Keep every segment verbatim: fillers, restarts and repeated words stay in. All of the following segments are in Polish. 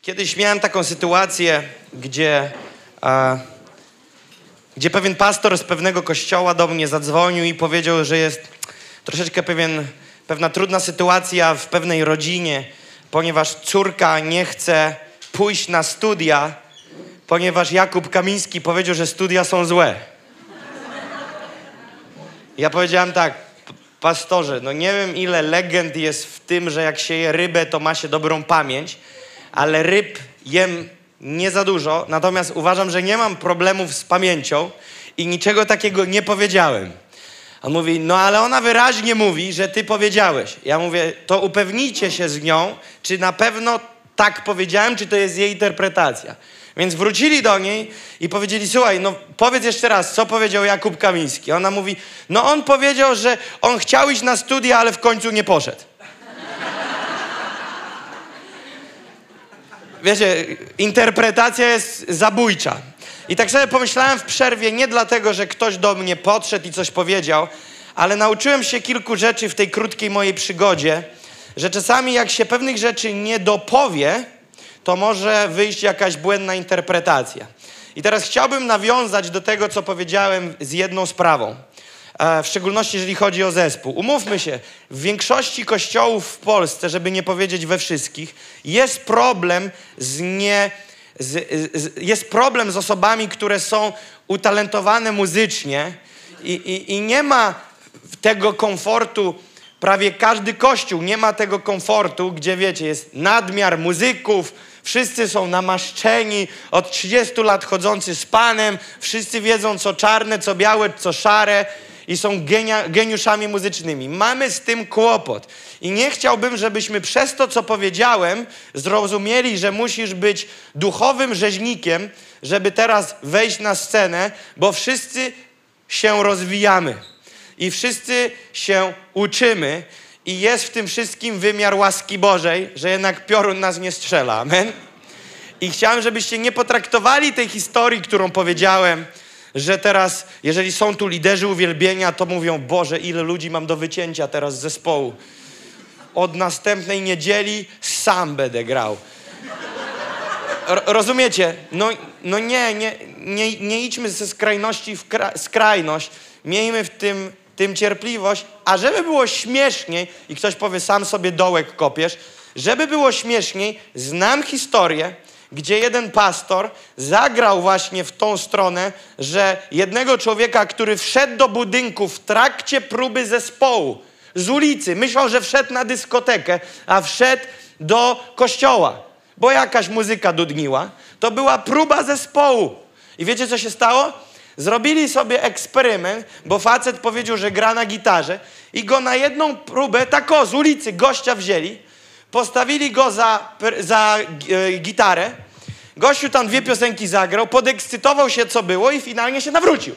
Kiedyś miałem taką sytuację, gdzie, a, gdzie pewien pastor z pewnego kościoła do mnie zadzwonił i powiedział, że jest troszeczkę pewien, pewna trudna sytuacja w pewnej rodzinie, ponieważ córka nie chce pójść na studia, ponieważ Jakub Kamiński powiedział, że studia są złe. Ja powiedziałem tak: pastorze, no nie wiem ile legend jest w tym, że jak się je rybę, to ma się dobrą pamięć, ale ryb jem nie za dużo, natomiast uważam, że nie mam problemów z pamięcią i niczego takiego nie powiedziałem. On mówi: no ale ona wyraźnie mówi, że ty powiedziałeś. Ja mówię: to upewnijcie się z nią, czy na pewno tak powiedziałem, czy to jest jej interpretacja. Więc wrócili do niej i powiedzieli: słuchaj, no powiedz jeszcze raz, co powiedział Jakub Kamiński. Ona mówi: no on powiedział, że on chciał iść na studia, ale w końcu nie poszedł. Wiecie, interpretacja jest zabójcza. I tak sobie pomyślałem w przerwie, nie dlatego, że ktoś do mnie podszedł i coś powiedział, ale nauczyłem się kilku rzeczy w tej krótkiej mojej przygodzie, że czasami jak się pewnych rzeczy nie dopowie, to może wyjść jakaś błędna interpretacja. I teraz chciałbym nawiązać do tego, co powiedziałem, z jedną sprawą. W szczególności, jeżeli chodzi o zespół. Umówmy się, w większości kościołów w Polsce, żeby nie powiedzieć we wszystkich, jest problem z nie... Z, z, jest problem z osobami, które są utalentowane muzycznie i, i, i nie ma tego komfortu. Prawie każdy kościół nie ma tego komfortu, gdzie wiecie, jest nadmiar muzyków, wszyscy są namaszczeni, od trzydziestu lat chodzący z Panem, wszyscy wiedzą co czarne, co białe, co szare i są genia, geniuszami muzycznymi. Mamy z tym kłopot i nie chciałbym, żebyśmy przez to, co powiedziałem, zrozumieli, że musisz być duchowym rzeźnikiem, żeby teraz wejść na scenę, bo wszyscy się rozwijamy. I wszyscy się uczymy i jest w tym wszystkim wymiar łaski Bożej, że jednak piorun nas nie strzela. Amen? I chciałem, żebyście nie potraktowali tej historii, którą powiedziałem, że teraz, jeżeli są tu liderzy uwielbienia, to mówią: Boże, ile ludzi mam do wycięcia teraz z zespołu. Od następnej niedzieli sam będę grał. R- rozumiecie? No, no nie, nie, nie, nie idźmy ze skrajności w kra- skrajność. Miejmy w tym tym cierpliwość, a żeby było śmieszniej, i ktoś powie: sam sobie dołek kopiesz, żeby było śmieszniej, znam historię, gdzie jeden pastor zagrał właśnie w tą stronę, że jednego człowieka, który wszedł do budynku w trakcie próby zespołu z ulicy, myślał, że wszedł na dyskotekę, a wszedł do kościoła, bo jakaś muzyka dudniła, to była próba zespołu. I wiecie, co się stało? Zrobili sobie eksperyment, bo facet powiedział, że gra na gitarze i go na jedną próbę, tak o, z ulicy gościa wzięli, postawili go za, za e, gitarę, gościu tam dwie piosenki zagrał, podekscytował się, co było i finalnie się nawrócił.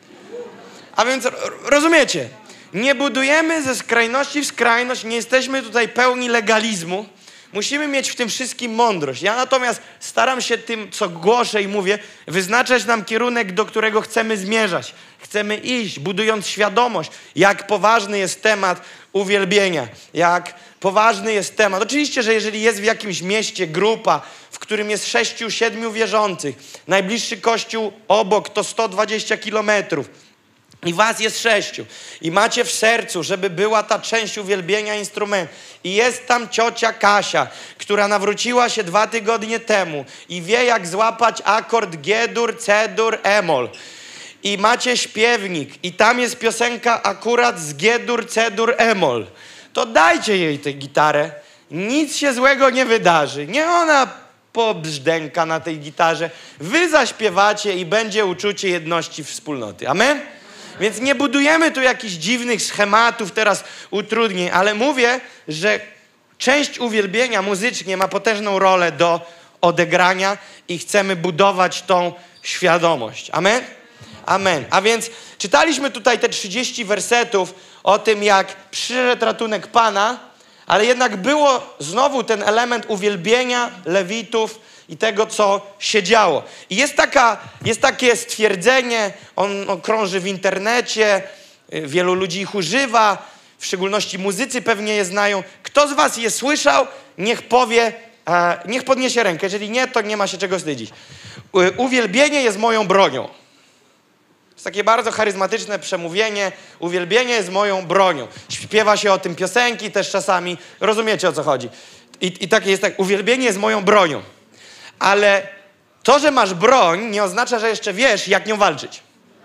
A więc rozumiecie, nie budujemy ze skrajności w skrajność, nie jesteśmy tutaj pełni legalizmu. Musimy mieć w tym wszystkim mądrość. Ja natomiast staram się tym, co głoszę i mówię, wyznaczać nam kierunek, do którego chcemy zmierzać. Chcemy iść, budując świadomość, jak poważny jest temat uwielbienia, jak poważny jest temat. Oczywiście, że jeżeli jest w jakimś mieście grupa, w którym jest sześciu, siedmiu wierzących, najbliższy kościół obok to sto dwadzieścia kilometrów, i was jest sześciu. I macie w sercu, żeby była ta część uwielbienia instrumentu. I jest tam ciocia Kasia, która nawróciła się dwa tygodnie temu i wie, jak złapać akord G-dur, C-dur, E-mol. I macie śpiewnik i tam jest piosenka akurat z G-dur, C-dur, E-mol. To dajcie jej tę gitarę. Nic się złego nie wydarzy. Nie ona pobrzdęka na tej gitarze. Wy zaśpiewacie i będzie uczucie jedności wspólnoty. Amen? Więc nie budujemy tu jakichś dziwnych schematów, teraz utrudnień, ale mówię, że część uwielbienia muzycznie ma potężną rolę do odegrania i chcemy budować tą świadomość. Amen? Amen. A więc czytaliśmy tutaj te trzydzieści wersetów o tym, jak przyszedł ratunek Pana, ale jednak było znowu ten element uwielbienia Lewitów i tego, co się działo. I jest, taka, jest takie stwierdzenie, on, on krąży w internecie, wielu ludzi ich używa, w szczególności muzycy pewnie je znają. Kto z was je słyszał, niech powie E, niech podniesie rękę. Jeżeli nie, to nie ma się czego wstydzić. U, uwielbienie jest moją bronią. To jest takie bardzo charyzmatyczne przemówienie. Uwielbienie jest moją bronią. Śpiewa się o tym piosenki też czasami. Rozumiecie, o co chodzi. I, i takie jest tak. Uwielbienie jest moją bronią. Ale to, że masz broń, nie oznacza, że jeszcze wiesz, jak nią walczyć.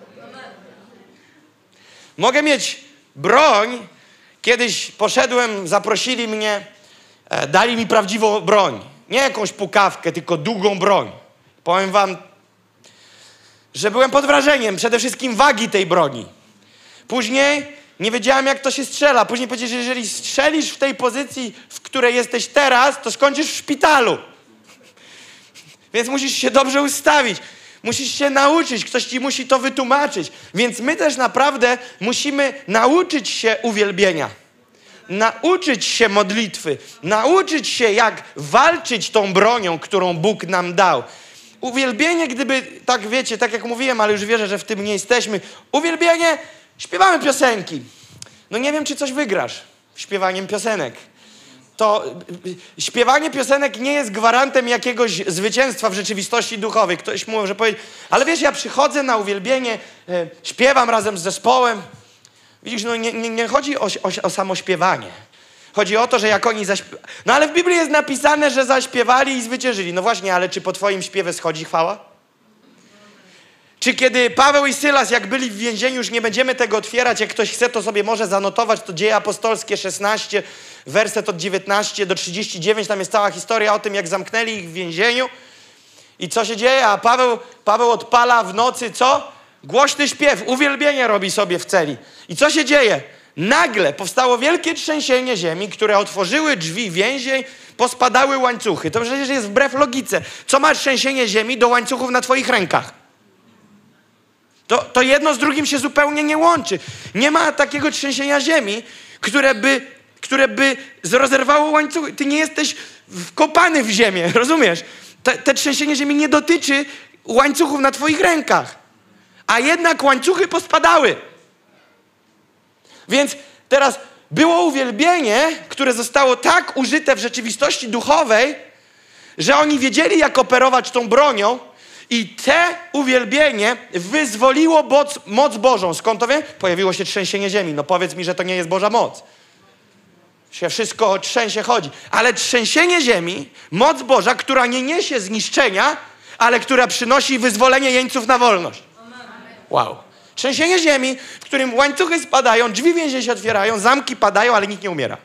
Mogę mieć broń. Kiedyś poszedłem, zaprosili mnie, e, dali mi prawdziwą broń. Nie jakąś pukawkę, tylko długą broń. Powiem wam, że byłem pod wrażeniem przede wszystkim wagi tej broni. Później nie wiedziałem, jak to się strzela. Później powiedzieli, że jeżeli strzelisz w tej pozycji, w której jesteś teraz, to skończysz w szpitalu. Więc musisz się dobrze ustawić. Musisz się nauczyć. Ktoś ci musi to wytłumaczyć. Więc my też naprawdę musimy nauczyć się uwielbienia. Nauczyć się modlitwy. Nauczyć się, jak walczyć tą bronią, którą Bóg nam dał. Uwielbienie, gdyby, tak wiecie, tak jak mówiłem, ale już wierzę, że w tym nie jesteśmy. Uwielbienie, śpiewamy piosenki. No nie wiem, czy coś wygrasz śpiewaniem piosenek. To śpiewanie piosenek nie jest gwarantem jakiegoś zwycięstwa w rzeczywistości duchowej. Ktoś może powiedzieć, ale wiesz, ja przychodzę na uwielbienie, e, śpiewam razem z zespołem. Widzisz, no nie, nie, nie chodzi o, o, o samo śpiewanie. Chodzi o to, że jak oni zaśpiewali... No ale w Biblii jest napisane, że zaśpiewali i zwyciężyli. No właśnie, ale czy po twoim śpiewie schodzi chwała? Czy kiedy Paweł i Sylas, jak byli w więzieniu, już nie będziemy tego otwierać, jak ktoś chce, to sobie może zanotować, to Dzieje Apostolskie szesnaście, werset od dziewiętnaście do trzydziestu dziewięciu, tam jest cała historia o tym, jak zamknęli ich w więzieniu i co się dzieje, a Paweł, Paweł odpala w nocy, co? Głośny śpiew, uwielbienie robi sobie w celi. I co się dzieje? Nagle powstało wielkie trzęsienie ziemi, które otworzyły drzwi więzień, pospadały łańcuchy. To przecież jest wbrew logice. Co ma trzęsienie ziemi do łańcuchów na twoich rękach? To, to jedno z drugim się zupełnie nie łączy. Nie ma takiego trzęsienia ziemi, które by, które by rozerwało łańcuchy. Ty nie jesteś wkopany w ziemię, rozumiesz? Te, te trzęsienie ziemi nie dotyczy łańcuchów na twoich rękach. A jednak łańcuchy pospadały. Więc teraz było uwielbienie, które zostało tak użyte w rzeczywistości duchowej, że oni wiedzieli, jak operować tą bronią i te uwielbienie wyzwoliło moc, moc Bożą. Skąd to wiem? Pojawiło się trzęsienie ziemi. No powiedz mi, że to nie jest Boża moc. Się wszystko o trzęsie chodzi. Ale trzęsienie ziemi, moc Boża, która nie niesie zniszczenia, ale która przynosi wyzwolenie jeńców na wolność. Wow. Trzęsienie ziemi, w którym łańcuchy spadają, drzwi więzień się otwierają, zamki padają, ale nikt nie umiera.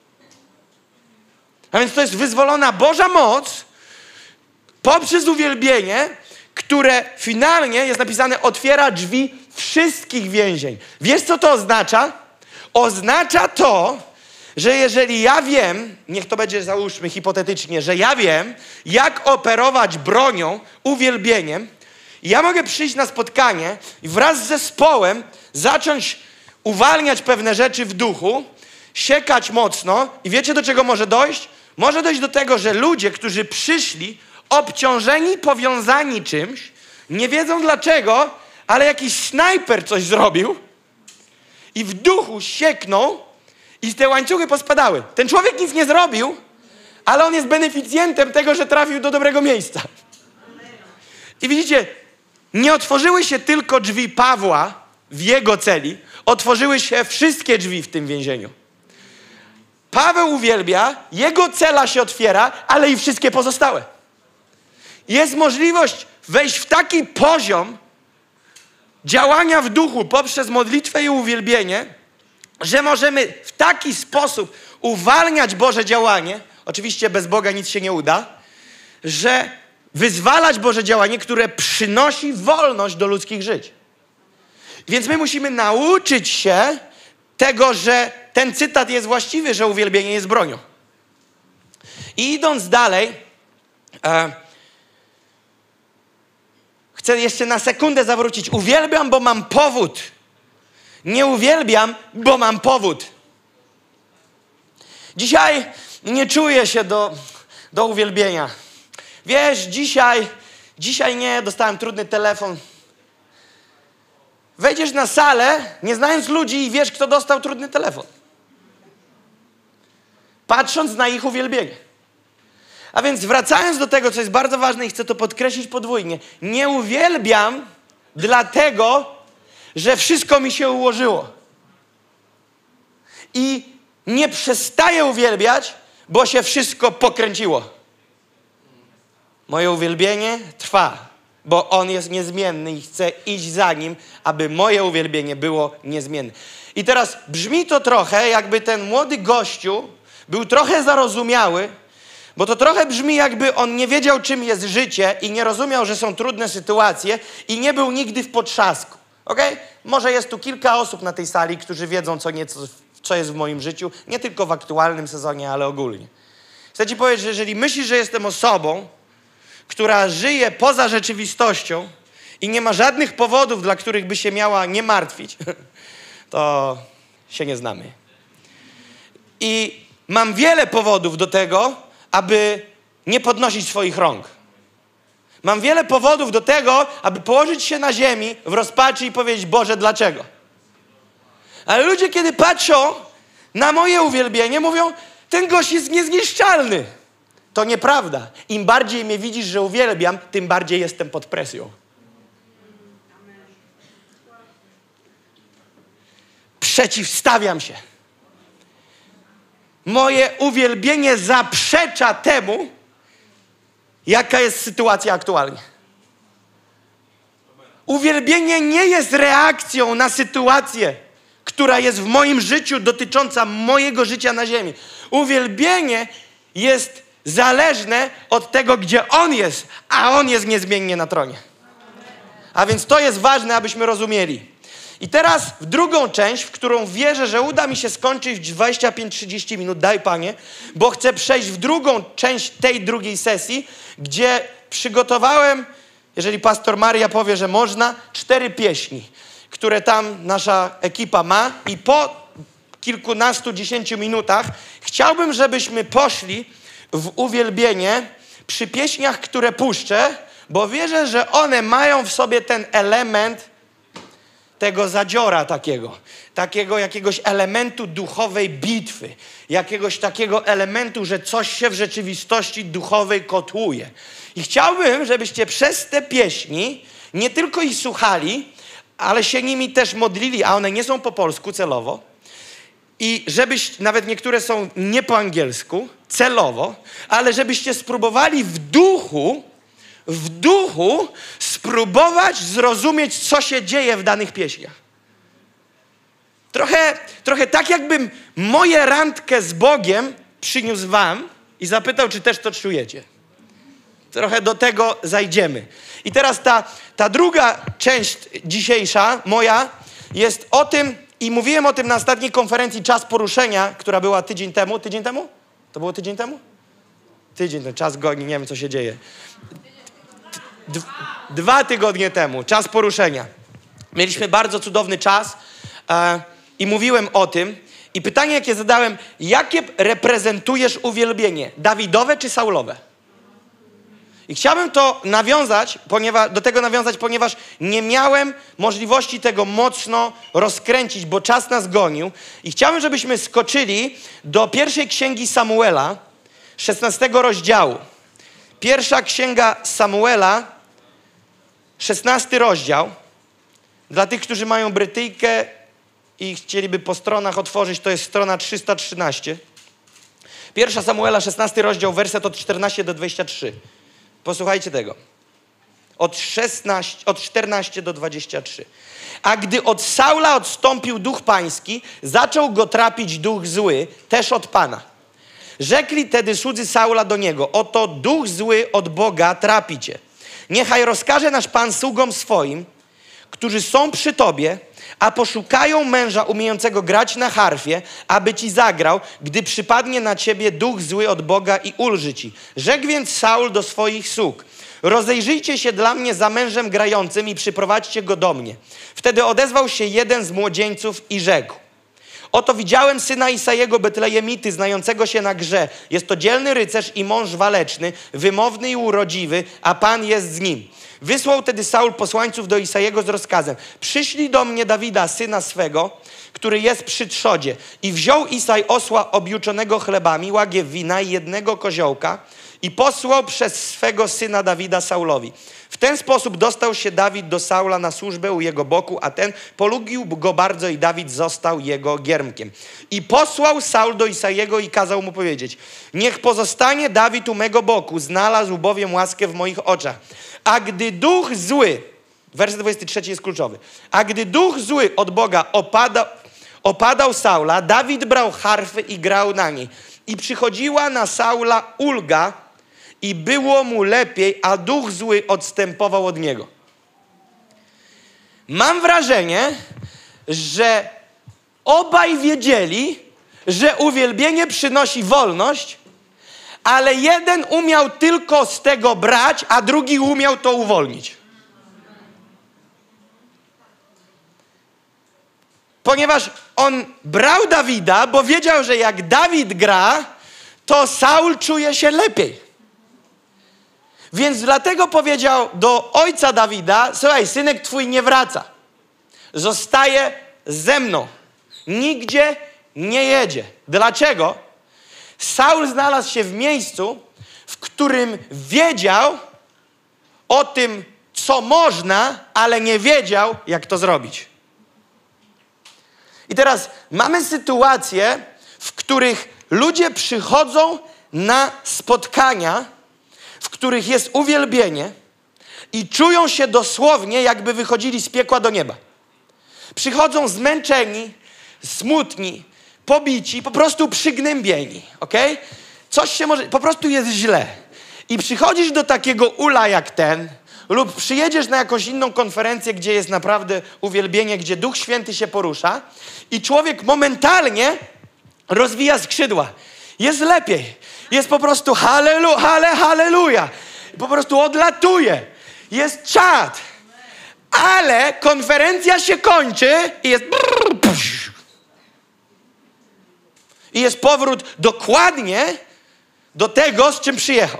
A więc to jest wyzwolona Boża moc poprzez uwielbienie, które finalnie, jest napisane, otwiera drzwi wszystkich więzień. Wiesz, co to oznacza? Oznacza to, że jeżeli ja wiem, niech to będzie, załóżmy hipotetycznie, że ja wiem, jak operować bronią, uwielbieniem, ja mogę przyjść na spotkanie i wraz z zespołem zacząć uwalniać pewne rzeczy w duchu, siekać mocno i wiecie, do czego może dojść? Może dojść do tego, że ludzie, którzy przyszli obciążeni, powiązani czymś, nie wiedzą dlaczego, ale jakiś snajper coś zrobił i w duchu sieknął i te łańcuchy pospadały. Ten człowiek nic nie zrobił, ale on jest beneficjentem tego, że trafił do dobrego miejsca. I widzicie, nie otworzyły się tylko drzwi Pawła w jego celi, otworzyły się wszystkie drzwi w tym więzieniu. Paweł uwielbia, jego cela się otwiera, ale i wszystkie pozostałe. Jest możliwość wejść w taki poziom działania w duchu poprzez modlitwę i uwielbienie, że możemy w taki sposób uwalniać Boże działanie, oczywiście bez Boga nic się nie uda, że wyzwalać Boże działanie, które przynosi wolność do ludzkich żyć. Więc my musimy nauczyć się tego, że ten cytat jest właściwy, że uwielbienie jest bronią. I idąc dalej, e, chcę jeszcze na sekundę zawrócić. Uwielbiam, bo mam powód. Nie uwielbiam, bo mam powód. Dzisiaj nie czuję się do, do uwielbienia. Wiesz, dzisiaj, dzisiaj nie, dostałem trudny telefon. Wejdziesz na salę, nie znając ludzi i wiesz, kto dostał trudny telefon. Patrząc na ich uwielbienie. A więc wracając do tego, co jest bardzo ważne i chcę to podkreślić podwójnie. Nie uwielbiam dlatego, że wszystko mi się ułożyło. I nie przestaję uwielbiać, bo się wszystko pokręciło. Moje uwielbienie trwa, bo On jest niezmienny i chcę iść za Nim, aby moje uwielbienie było niezmienne. I teraz brzmi to trochę, jakby ten młody gościu był trochę zarozumiały, bo to trochę brzmi, jakby on nie wiedział, czym jest życie i nie rozumiał, że są trudne sytuacje i nie był nigdy w potrzasku. Okej? Może jest tu kilka osób na tej sali, którzy wiedzą co nieco, co jest w moim życiu, nie tylko w aktualnym sezonie, ale ogólnie. Chcę ci powiedzieć, że jeżeli myślisz, że jestem osobą, która żyje poza rzeczywistością i nie ma żadnych powodów, dla których by się miała nie martwić, to się nie znamy. I mam wiele powodów do tego, aby nie podnosić swoich rąk. Mam wiele powodów do tego, aby położyć się na ziemi w rozpaczy i powiedzieć: Boże, dlaczego? Ale ludzie, kiedy patrzą na moje uwielbienie, mówią: ten gość jest niezniszczalny. To nieprawda. Im bardziej mnie widzisz, że uwielbiam, tym bardziej jestem pod presją. Przeciwstawiam się. Moje uwielbienie zaprzecza temu, jaka jest sytuacja aktualnie. Uwielbienie nie jest reakcją na sytuację, która jest w moim życiu dotycząca mojego życia na ziemi. Uwielbienie jest zależne od tego, gdzie On jest, a On jest niezmiennie na tronie. A więc to jest ważne, abyśmy rozumieli. I teraz w drugą część, w którą wierzę, że uda mi się skończyć w dwadzieścia pięć trzydzieści minut, daj Panie, bo chcę przejść w drugą część tej drugiej sesji, gdzie przygotowałem, jeżeli pastor Maria powie, że można, cztery pieśni, które tam nasza ekipa ma i po kilkunastu, dziesięciu minutach chciałbym, żebyśmy poszli w uwielbienie przy pieśniach, które puszczę, bo wierzę, że one mają w sobie ten element tego zadziora takiego, takiego jakiegoś elementu duchowej bitwy, jakiegoś takiego elementu, że coś się w rzeczywistości duchowej kotłuje. I chciałbym, żebyście przez te pieśni nie tylko ich słuchali, ale się nimi też modlili, a one nie są po polsku celowo. I żebyś, nawet niektóre są nie po angielsku, celowo, ale żebyście spróbowali w duchu, w duchu spróbować zrozumieć, co się dzieje w danych pieśniach. Trochę, trochę tak, jakbym moje randkę z Bogiem przyniósł wam i zapytał, czy też to czujecie. Trochę do tego zajdziemy. I teraz ta, ta druga część dzisiejsza, moja, jest o tym, i mówiłem o tym na ostatniej konferencji Czas Poruszenia, która była tydzień temu. Tydzień temu? To było tydzień temu? Tydzień temu. Czas goni, nie wiem, co się dzieje. D- dwa tygodnie temu. Czas Poruszenia. Mieliśmy bardzo cudowny czas e, i mówiłem o tym. I pytanie, jakie zadałem, jakie reprezentujesz uwielbienie? Dawidowe czy Saulowe? I chciałbym to nawiązać, ponieważ, do tego nawiązać, ponieważ nie miałem możliwości tego mocno rozkręcić, bo czas nas gonił. I chciałbym, żebyśmy skoczyli do pierwszej księgi Samuela, szesnastego rozdziału. Pierwsza księga Samuela, szesnasty rozdział. Dla tych, którzy mają Brytyjkę i chcieliby po stronach otworzyć, to jest strona trzysta trzynaście. Pierwsza Samuela, szesnasty rozdział, werset od czternastego do dwudziestego trzeciego. Posłuchajcie tego. Od, szesnaście, od czternastego do dwudziestego trzeciego. A gdy od Saula odstąpił duch pański, zaczął go trapić duch zły, też od Pana. Rzekli tedy słudzy Saula do niego: oto duch zły od Boga trapi cię. Niechaj rozkaże nasz Pan sługom swoim, którzy są przy tobie, a poszukają męża umiejącego grać na harfie, aby ci zagrał, gdy przypadnie na ciebie duch zły od Boga i ulży ci. Rzekł więc Saul do swoich sług: rozejrzyjcie się dla mnie za mężem grającym i przyprowadźcie go do mnie. Wtedy odezwał się jeden z młodzieńców i rzekł: oto widziałem syna Isajego Betlejemity, znającego się na grze. Jest to dzielny rycerz i mąż waleczny, wymowny i urodziwy, a Pan jest z nim. Wysłał tedy Saul posłańców do Isajego z rozkazem: przyszli do mnie Dawida, syna swego, który jest przy trzodzie. I wziął Isaj osła objuczonego chlebami, łagiew wina i jednego koziołka i posłał przez swego syna Dawida Saulowi. W ten sposób dostał się Dawid do Saula na służbę u jego boku, a ten polubił go bardzo i Dawid został jego giermkiem. I posłał Saul do Isajego i kazał mu powiedzieć: niech pozostanie Dawid u mego boku, znalazł bowiem łaskę w moich oczach. A gdy duch zły, werset dwudziesty trzeci jest kluczowy, a gdy duch zły od Boga opadał, opadał Saula, Dawid brał harfy i grał na niej. I przychodziła na Saula ulga i było mu lepiej, a duch zły odstępował od niego. Mam wrażenie, że obaj wiedzieli, że uwielbienie przynosi wolność, ale jeden umiał tylko z tego brać, a drugi umiał to uwolnić. Ponieważ on brał Dawida, bo wiedział, że jak Dawid gra, to Saul czuje się lepiej. Więc dlatego powiedział do ojca Dawida: słuchaj, synek twój nie wraca. Zostaje ze mną. Nigdzie nie jedzie. Dlaczego? Saul znalazł się w miejscu, w którym wiedział o tym, co można, ale nie wiedział, jak to zrobić. I teraz mamy sytuacje, w których ludzie przychodzą na spotkania, w których jest uwielbienie i czują się dosłownie, jakby wychodzili z piekła do nieba. Przychodzą zmęczeni, smutni, pobici, po prostu przygnębieni, okej? Coś się może, po prostu jest źle. I przychodzisz do takiego ula jak ten, lub przyjedziesz na jakąś inną konferencję, gdzie jest naprawdę uwielbienie, gdzie Duch Święty się porusza i człowiek momentalnie rozwija skrzydła. Jest lepiej. Jest po prostu hallelu, halle, halleluja. Po prostu odlatuje. Jest czad. Ale konferencja się kończy i jest brrr, psz. I jest powrót dokładnie do tego, z czym przyjechał.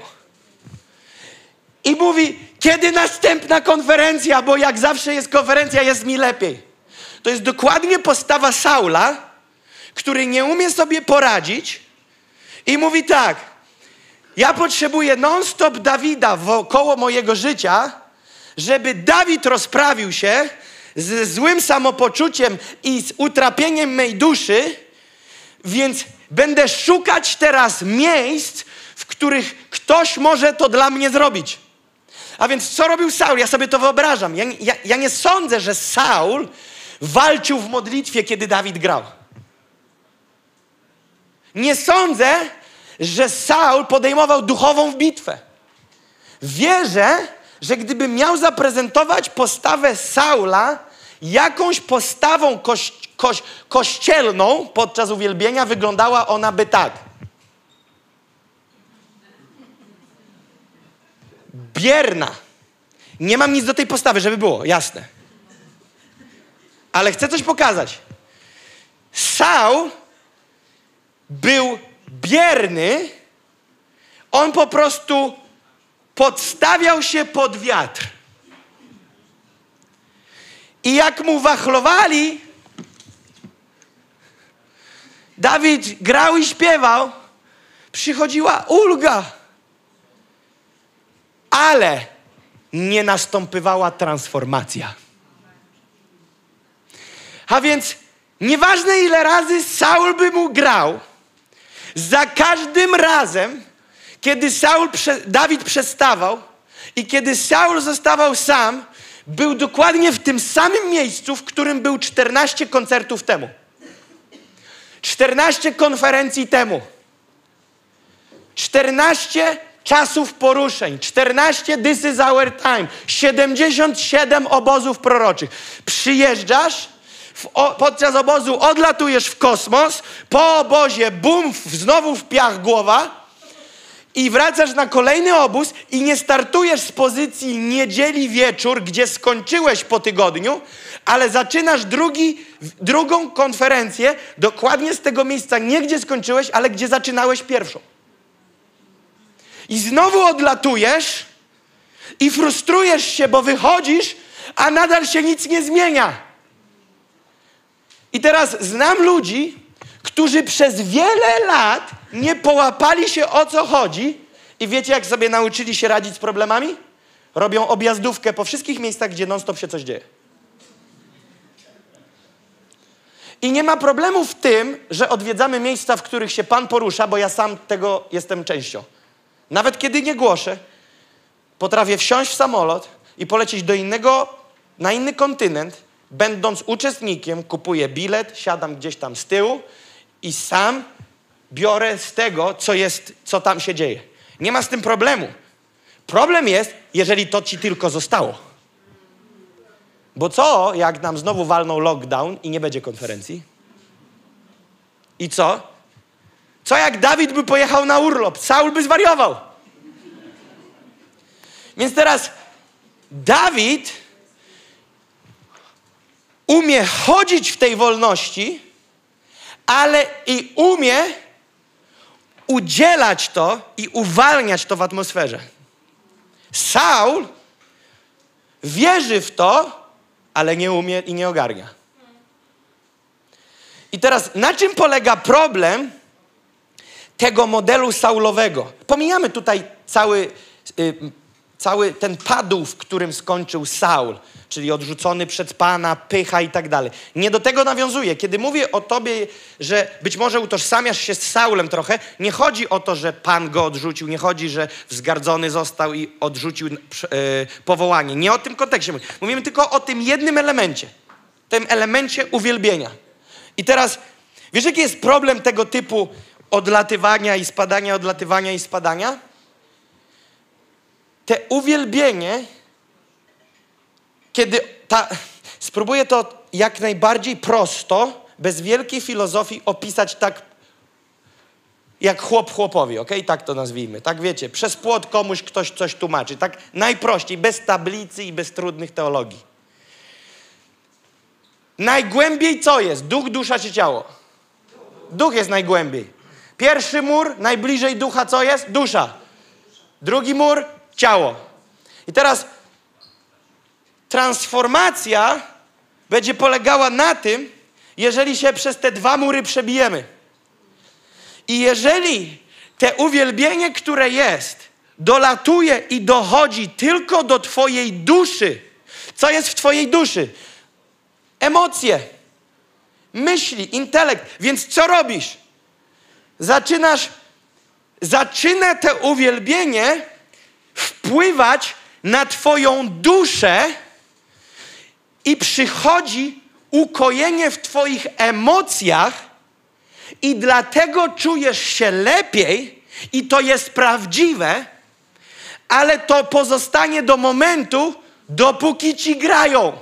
I mówi: kiedy następna konferencja, bo jak zawsze jest konferencja, jest mi lepiej. To jest dokładnie postawa Saula, który nie umie sobie poradzić i mówi tak: ja potrzebuję non-stop Dawida wokoło mojego życia, żeby Dawid rozprawił się z złym samopoczuciem i z utrapieniem mej duszy, więc będę szukać teraz miejsc, w których ktoś może to dla mnie zrobić. A więc co robił Saul? Ja sobie to wyobrażam. Ja, ja, ja nie sądzę, że Saul walczył w modlitwie, kiedy Dawid grał. Nie sądzę, że Saul podejmował duchową bitwę. Wierzę, że gdyby miał zaprezentować postawę Saula jakąś postawą koś, koś, kościelną podczas uwielbienia, wyglądała ona by tak. Bierna. Nie mam nic do tej postawy, żeby było, jasne. Ale chcę coś pokazać. Saul był bierny, on po prostu podstawiał się pod wiatr. I jak mu wachlowali, Dawid grał i śpiewał, przychodziła ulga. Ale nie nastąpywała transformacja. A więc nieważne ile razy Saul by mu grał, za każdym razem, kiedy Saul, Dawid przestawał i kiedy Saul zostawał sam, był dokładnie w tym samym miejscu, w którym był czternaście koncertów temu. czternaście konferencji temu. czternaście czasów poruszeń. czternaście This is our time. siedemdziesiąt siedem obozów proroczych. Przyjeżdżasz, w, o, podczas obozu odlatujesz w kosmos, po obozie bum, znowu w piach głowa i wracasz na kolejny obóz i nie startujesz z pozycji niedzieli wieczór, gdzie skończyłeś po tygodniu, ale zaczynasz drugi, drugą konferencję dokładnie z tego miejsca, nie gdzie skończyłeś, ale gdzie zaczynałeś pierwszą. I znowu odlatujesz i frustrujesz się, bo wychodzisz, a nadal się nic nie zmienia. I teraz znam ludzi, którzy przez wiele lat nie połapali się, o co chodzi I wiecie, jak sobie nauczyli się radzić z problemami? Robią objazdówkę po wszystkich miejscach, gdzie non-stop się coś dzieje. I nie ma problemu w tym, że odwiedzamy miejsca, w których się Pan porusza, bo ja sam tego jestem częścią. Nawet kiedy nie głoszę, potrafię wsiąść w samolot i polecieć do innego, na inny kontynent, będąc uczestnikiem, kupuję bilet, siadam gdzieś tam z tyłu i sam biorę z tego, co jest, co tam się dzieje. Nie ma z tym problemu. Problem jest, jeżeli to ci tylko zostało. Bo co, jak nam znowu walną lockdown i nie będzie konferencji? I co? Co jak Dawid by pojechał na urlop? Saul by zwariował. Więc teraz Dawid umie chodzić w tej wolności, ale i umie udzielać to i uwalniać to w atmosferze. Saul wierzy w to, ale nie umie i nie ogarnia. I teraz na czym polega problem tego modelu saulowego? Pomijamy tutaj cały, y, cały ten padł, w którym skończył Saul, czyli odrzucony przez Pana, pycha i tak dalej. Nie do tego nawiązuję. Kiedy mówię o tobie, że być może utożsamiasz się z Saulem trochę, nie chodzi o to, że Pan go odrzucił, nie chodzi, że wzgardzony został i odrzucił yy, powołanie. Nie o tym kontekście mówię. Mówimy tylko o tym jednym elemencie. Tym elemencie uwielbienia. I teraz, wiesz, jaki jest problem tego typu odlatywania i spadania, odlatywania i spadania? Te uwielbienie, kiedy ta... Spróbuję to jak najbardziej prosto, bez wielkiej filozofii opisać tak jak chłop chłopowi, okej? Okay? Tak to nazwijmy. Tak wiecie, przez płot komuś ktoś coś tłumaczy. Tak najprościej, bez tablicy i bez trudnych teologii. Najgłębiej co jest? Duch, dusza czy ciało? Duch jest najgłębiej. Pierwszy mur, najbliżej ducha co jest? Dusza. Drugi mur, ciało. I teraz transformacja będzie polegała na tym, jeżeli się przez te dwa mury przebijemy. I jeżeli te uwielbienie, które jest, dolatuje i dochodzi tylko do twojej duszy. Co jest w twojej duszy? Emocje, myśli, intelekt. Więc co robisz? Zaczynasz, zaczyna to uwielbienie wpływać na twoją duszę i przychodzi ukojenie w twoich emocjach i dlatego czujesz się lepiej i to jest prawdziwe, ale to pozostanie do momentu, dopóki ci grają.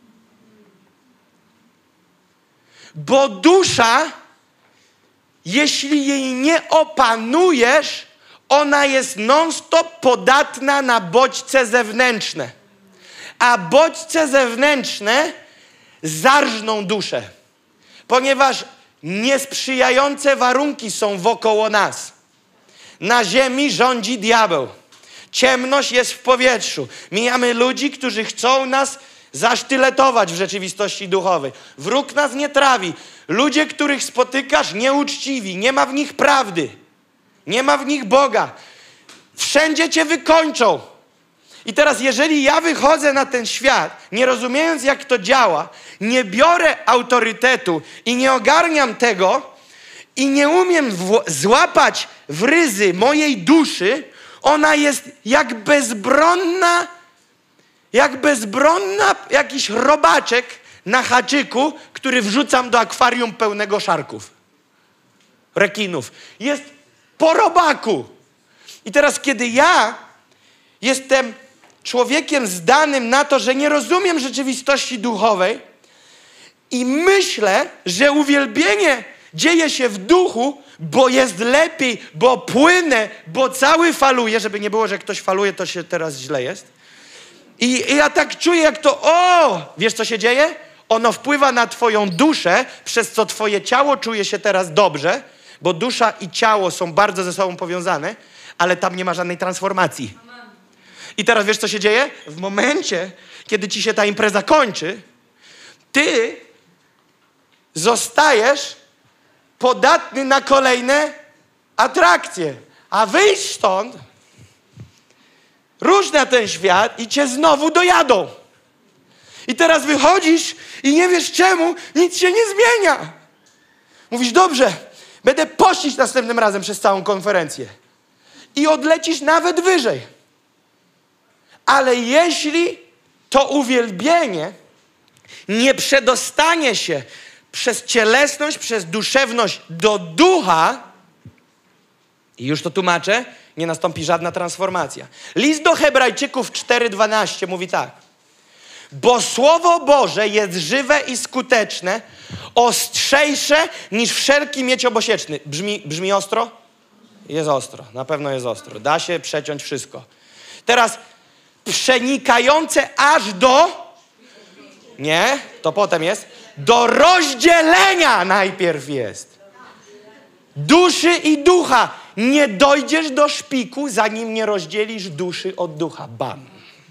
Bo dusza, jeśli jej nie opanujesz, ona jest non-stop podatna na bodźce zewnętrzne. A bodźce zewnętrzne zarżną duszę. Ponieważ niesprzyjające warunki są wokoło nas. Na ziemi rządzi diabeł. Ciemność jest w powietrzu. Mijamy ludzi, którzy chcą nas zasztyletować w rzeczywistości duchowej. Wróg nas nie trawi. Ludzie, których spotykasz, nieuczciwi. Nie ma w nich prawdy. Nie ma w nich Boga. Wszędzie cię wykończą. I teraz, jeżeli ja wychodzę na ten świat, nie rozumiejąc, jak to działa, nie biorę autorytetu i nie ogarniam tego i nie umiem w- złapać w ryzy mojej duszy, ona jest jak bezbronna, jak bezbronna jakiś robaczek na haczyku, który wrzucam do akwarium pełnego szarków, rekinów. Jest po robaku. I teraz, kiedy ja jestem człowiekiem zdanym na to, że nie rozumiem rzeczywistości duchowej i myślę, że uwielbienie dzieje się w duchu, bo jest lepiej, bo płynę, bo cały faluje, żeby nie było, że ktoś faluje, to się teraz źle jest. I, i ja tak czuję, jak to, o, wiesz co się dzieje? Ono wpływa na twoją duszę, przez co twoje ciało czuje się teraz dobrze, bo dusza i ciało są bardzo ze sobą powiązane, ale tam nie ma żadnej transformacji. I teraz wiesz, co się dzieje? W momencie, kiedy ci się ta impreza kończy, ty zostajesz podatny na kolejne atrakcje. A wyjść stąd rusz na ten świat i cię znowu dojadą. I teraz wychodzisz i nie wiesz czemu, nic się nie zmienia. Mówisz, dobrze, będę pościć następnym razem przez całą konferencję. I odlecisz nawet wyżej. Ale jeśli to uwielbienie nie przedostanie się przez cielesność, przez duszewność do ducha, i już to tłumaczę, nie nastąpi żadna transformacja. List do Hebrajczyków cztery dwanaście mówi tak. Bo Słowo Boże jest żywe i skuteczne, ostrzejsze niż wszelki miecz obosieczny. Brzmi, brzmi ostro? Jest ostro, na pewno jest ostro. Da się przeciąć wszystko. Teraz przenikające aż do... Nie, to potem jest. Do rozdzielenia najpierw jest. Duszy i ducha. Nie dojdziesz do szpiku, zanim nie rozdzielisz duszy od ducha. Bam.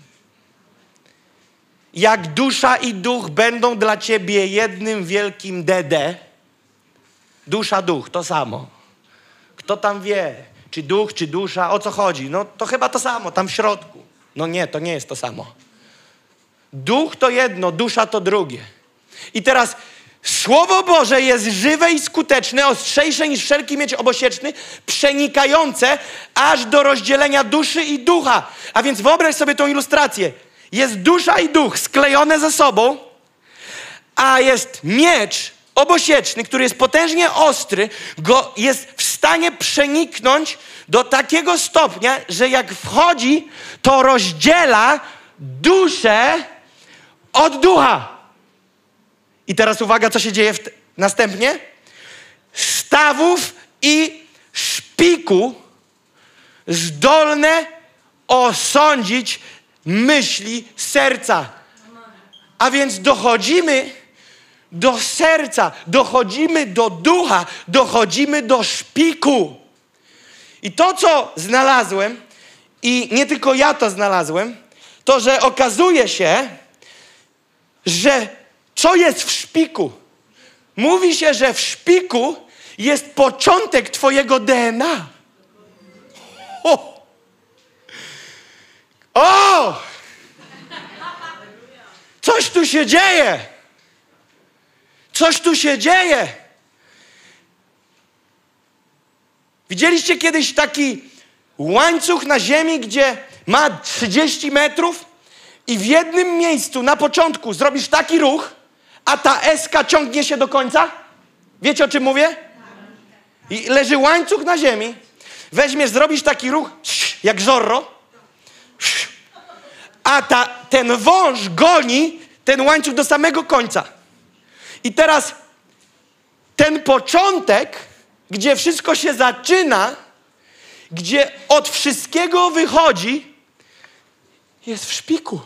Jak dusza i duch będą dla ciebie jednym wielkim D D, dusza, duch, to samo. Kto tam wie, czy duch, czy dusza, o co chodzi? No to chyba to samo, tam w środku. No nie, to nie jest to samo. Duch to jedno, dusza to drugie. I teraz Słowo Boże jest żywe i skuteczne, ostrzejsze niż wszelki miecz obosieczny, przenikające aż do rozdzielenia duszy i ducha. A więc wyobraź sobie tą ilustrację. Jest dusza i duch sklejone ze sobą, a jest miecz obosieczny, który jest potężnie ostry, go jest w stanie przeniknąć do takiego stopnia, że jak wchodzi, to rozdziela duszę od ducha. I teraz uwaga, co się dzieje w t- następnie. Stawów i szpiku zdolne osądzić myśli serca. A więc dochodzimy do serca, dochodzimy do ducha, dochodzimy do szpiku. I to, co znalazłem, i nie tylko ja to znalazłem, to, że okazuje się, że co jest w szpiku? Mówi się, że w szpiku jest początek twojego D N A. O! O! Coś tu się dzieje. Coś tu się dzieje. Widzieliście kiedyś taki łańcuch na ziemi, gdzie ma trzydzieści metrów i w jednym miejscu na początku zrobisz taki ruch, a ta eska ciągnie się do końca? Wiecie, o czym mówię? I leży łańcuch na ziemi, weźmiesz, zrobisz taki ruch, jak Zorro, a ta, ten wąż goni ten łańcuch do samego końca. I teraz ten początek, gdzie wszystko się zaczyna, gdzie od wszystkiego wychodzi, jest w szpiku.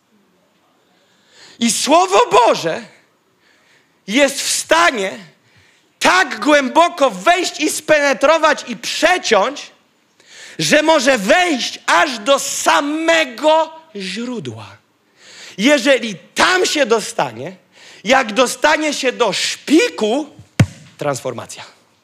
I Słowo Boże jest w stanie tak głęboko wejść i spenetrować i przeciąć, że może wejść aż do samego źródła. Jeżeli tam się dostanie, jak dostanie się do szpiku, transformacja.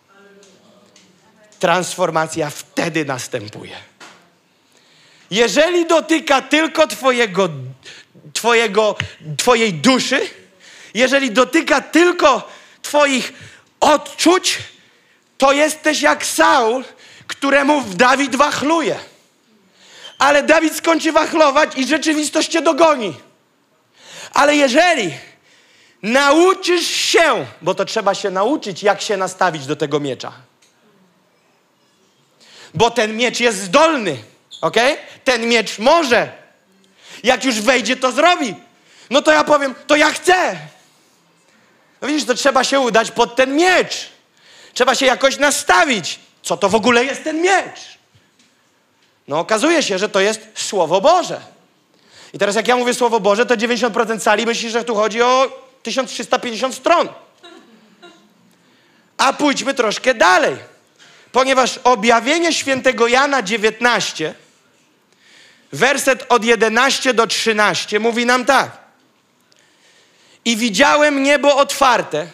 Transformacja wtedy następuje. Jeżeli dotyka tylko twojego, twojego, twojej duszy, jeżeli dotyka tylko twoich odczuć, to jesteś jak Saul, któremu Dawid wachluje. Ale Dawid skończy wachlować i rzeczywistość cię dogoni. Ale jeżeli nauczysz się, bo to trzeba się nauczyć, jak się nastawić do tego miecza. Bo ten miecz jest zdolny, okej? Okay? Ten miecz może. Jak już wejdzie, to zrobi. No to ja powiem, to ja chcę. No widzisz, to trzeba się udać pod ten miecz. Trzeba się jakoś nastawić. Co to w ogóle jest ten miecz? No okazuje się, że to jest Słowo Boże. I teraz jak ja mówię Słowo Boże, to dziewięćdziesiąt procent sali myśli, że tu chodzi o tysiąc trzysta pięćdziesiąt stron. A pójdźmy troszkę dalej. Ponieważ objawienie świętego Jana dziewiętnaście, werset od jedenastego do trzynastego mówi nam tak. I widziałem niebo otwarte.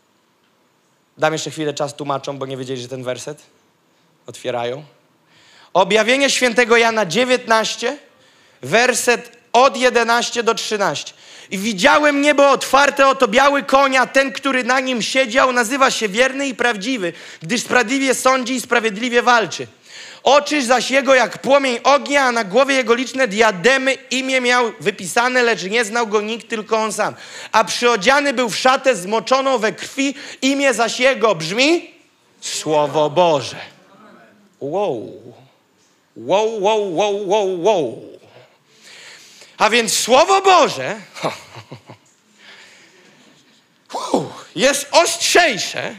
Dam jeszcze chwilę czas tłumaczom, bo nie wiedzieli, że ten werset otwierają. Objawienie świętego Jana dziewiętnaście, werset od jedenastego do trzynastego. I widziałem niebo otwarte, oto biały koń, a ten, który na nim siedział, nazywa się wierny i prawdziwy, gdyż sprawiedliwie sądzi i sprawiedliwie walczy. Oczy zaś jego jak płomień ognia, a na głowie jego liczne diademy. Imię miał wypisane, lecz nie znał go nikt, tylko on sam. A przyodziany był w szatę zmoczoną we krwi. Imię zaś jego brzmi Słowo Boże. Wow. Wow, wow, wow, wow, wow. A więc Słowo Boże jest ostrzejsze.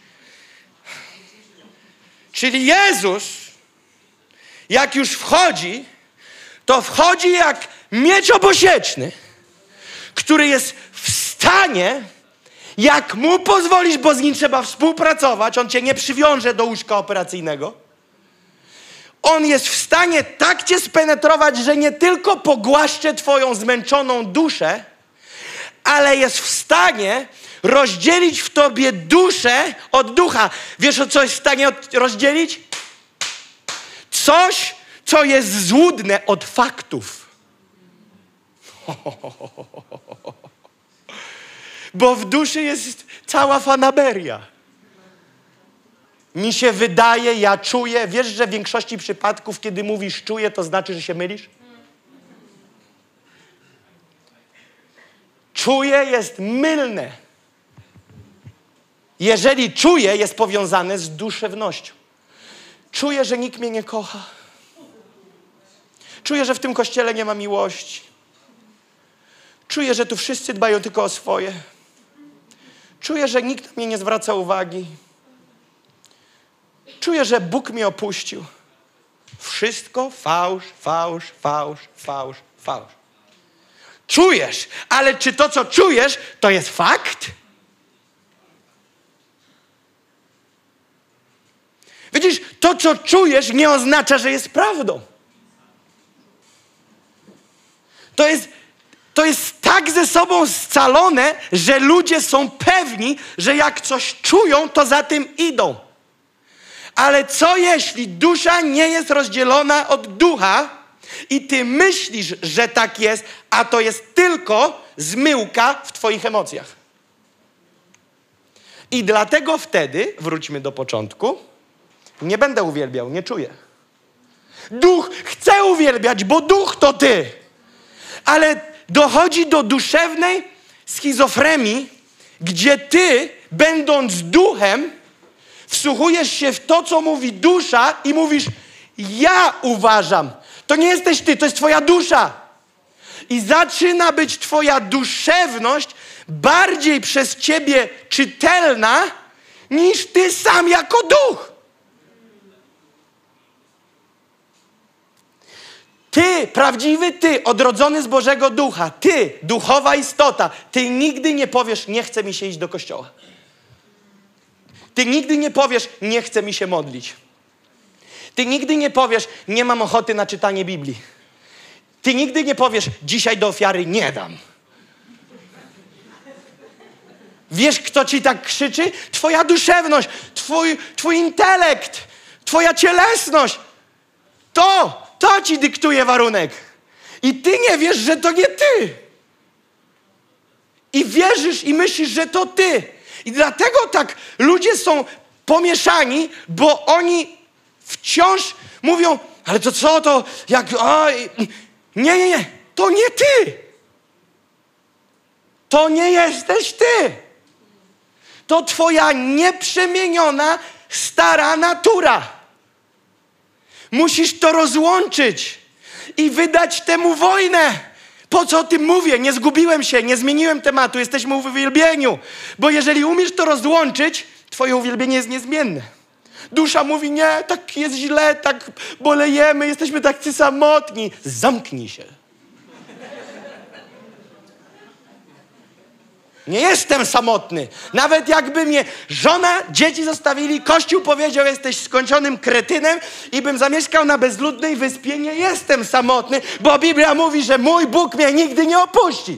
Czyli Jezus, jak już wchodzi, to wchodzi jak miecz obosieczny, który jest w stanie, jak mu pozwolisz, bo z nim trzeba współpracować, on cię nie przywiąże do łóżka operacyjnego. On jest w stanie tak cię spenetrować, że nie tylko pogłaszcze twoją zmęczoną duszę, ale jest w stanie rozdzielić w tobie duszę od ducha. Wiesz, o co jest w stanie rozdzielić? Coś, co jest złudne od faktów. Bo w duszy jest cała fanaberia. Mi się wydaje, ja czuję. Wiesz, że w większości przypadków, kiedy mówisz czuję, to znaczy, że się mylisz? Czuję jest mylne. Jeżeli czuję, jest powiązane z duszewnością. Czuję, że nikt mnie nie kocha. Czuję, że w tym kościele nie ma miłości. Czuję, że tu wszyscy dbają tylko o swoje. Czuję, że nikt na mnie nie zwraca uwagi. Czuję, że Bóg mnie opuścił. Wszystko fałsz, fałsz, fałsz, fałsz, fałsz. Czujesz, ale czy to, co czujesz, to jest fakt? Widzisz, to, co czujesz, nie oznacza, że jest prawdą. To jest, to jest tak ze sobą scalone, że ludzie są pewni, że jak coś czują, to za tym idą. Ale co jeśli dusza nie jest rozdzielona od ducha i ty myślisz, że tak jest, a to jest tylko zmyłka w twoich emocjach? I dlatego wtedy, wróćmy do początku, nie będę uwielbiał, nie czuję. Duch chce uwielbiać, bo duch to ty. Ale dochodzi do duszewnej schizofrenii, gdzie ty, będąc duchem, wsłuchujesz się w to, co mówi dusza i mówisz, ja uważam. To nie jesteś ty, to jest twoja dusza. I zaczyna być twoja duszewność bardziej przez ciebie czytelna, niż ty sam jako duch. Ty, prawdziwy ty, odrodzony z Bożego Ducha, ty, duchowa istota, ty nigdy nie powiesz, nie chce mi się iść do kościoła. Ty nigdy nie powiesz, nie chce mi się modlić. Ty nigdy nie powiesz, nie mam ochoty na czytanie Biblii. Ty nigdy nie powiesz, dzisiaj do ofiary nie dam. Wiesz, kto ci tak krzyczy? Twoja duszewność, twój, twój intelekt, twoja cielesność. To, to ci dyktuje warunek. I ty nie wiesz, że to nie ty. I wierzysz i myślisz, że to ty. I dlatego tak ludzie są pomieszani, bo oni wciąż mówią, ale to co to, jak, o, nie, nie, nie, to nie ty. To nie jesteś ty. To twoja nieprzemieniona, stara natura. Musisz to rozłączyć i wydać temu wojnę. Po co o tym mówię? Nie zgubiłem się, nie zmieniłem tematu, jesteśmy w uwielbieniu. Bo jeżeli umiesz to rozłączyć, twoje uwielbienie jest niezmienne. Dusza mówi, nie, tak jest źle, tak bolejemy, jesteśmy tacy samotni. Zamknij się. Nie jestem samotny. Nawet jakby mnie żona, dzieci zostawili, Kościół powiedział, jesteś skończonym kretynem i bym zamieszkał na bezludnej wyspie, nie jestem samotny, bo Biblia mówi, że mój Bóg mnie nigdy nie opuści.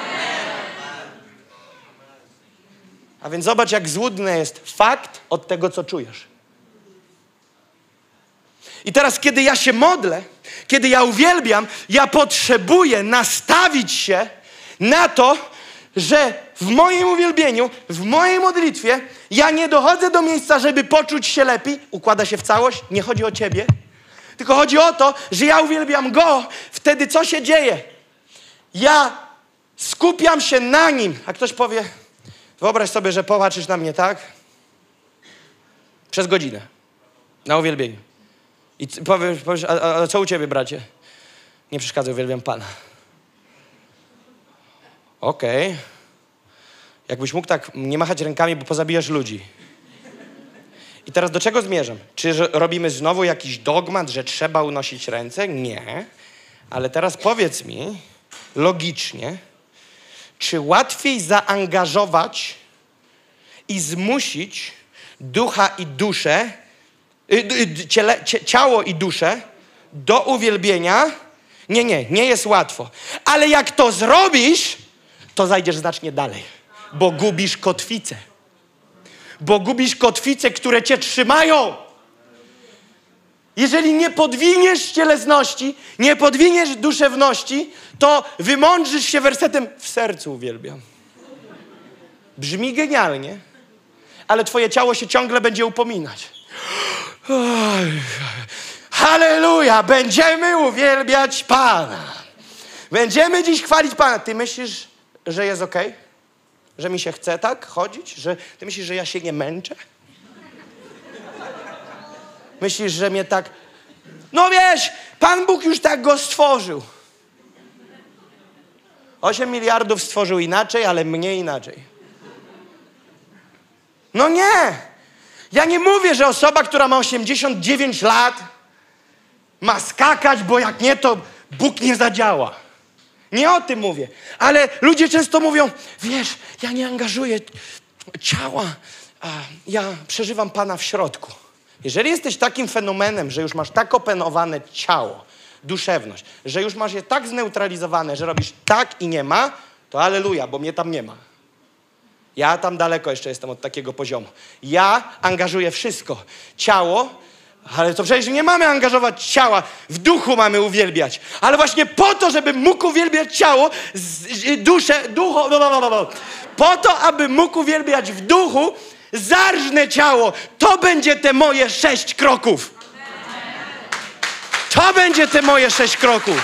A więc zobacz, jak złudny jest fakt od tego, co czujesz. I teraz, kiedy ja się modlę, kiedy ja uwielbiam, ja potrzebuję nastawić się na to, że w moim uwielbieniu, w mojej modlitwie, ja nie dochodzę do miejsca, żeby poczuć się lepiej. Układa się w całość, nie chodzi o ciebie. Tylko chodzi o to, że ja uwielbiam Go. Wtedy co się dzieje? Ja skupiam się na Nim. A ktoś powie, wyobraź sobie, że popatrzysz na mnie, tak? Przez godzinę. Na uwielbieniu. I powiesz, powiesz a, a, a co u ciebie, bracie? Nie przeszkadzaj, uwielbiam Pana. Okej. Okay. Jakbyś mógł tak nie machać rękami, bo pozabijasz ludzi. I teraz do czego zmierzam? Czy robimy znowu jakiś dogmat, że trzeba unosić ręce? Nie. Ale teraz powiedz mi logicznie, czy łatwiej zaangażować i zmusić ducha i duszę, ciele, ciało i duszę do uwielbienia? Nie, nie, nie jest łatwo. Ale jak to zrobisz, to zajdziesz znacznie dalej, bo gubisz kotwicę. Bo gubisz kotwice, które cię trzymają. Jeżeli nie podwiniesz cielesności, nie podwiniesz duszewności, to wymądrzysz się wersetem w sercu uwielbiam. Brzmi genialnie, ale twoje ciało się ciągle będzie upominać. Halleluja! Będziemy uwielbiać Pana. Będziemy dziś chwalić Pana. Ty myślisz, że jest okej? Okay? Że mi się chce tak chodzić? Że ty myślisz, że ja się nie męczę? Myślisz, że mnie tak... No wiesz, Pan Bóg już tak go stworzył. Osiem miliardów stworzył inaczej, ale mnie inaczej. No nie! Ja nie mówię, że osoba, która ma osiemdziesiąt dziewięć lat ma skakać, bo jak nie, to Bóg nie zadziała. Nie o tym mówię. Ale ludzie często mówią, wiesz, ja nie angażuję ciała, a ja przeżywam Pana w środku. Jeżeli jesteś takim fenomenem, że już masz tak opanowane ciało, duszewność, że już masz je tak zneutralizowane, że robisz tak i nie ma, to alleluja, bo mnie tam nie ma. Ja tam daleko jeszcze jestem od takiego poziomu. Ja angażuję wszystko. Ciało, ale to przecież nie mamy angażować ciała. W duchu mamy uwielbiać. Ale właśnie po to, żeby mógł uwielbiać ciało, z, duszę, ducho, no, no, no, no. Po to, aby mógł uwielbiać w duchu, zarżnę ciało. To będzie te moje sześć kroków. To będzie te moje sześć kroków.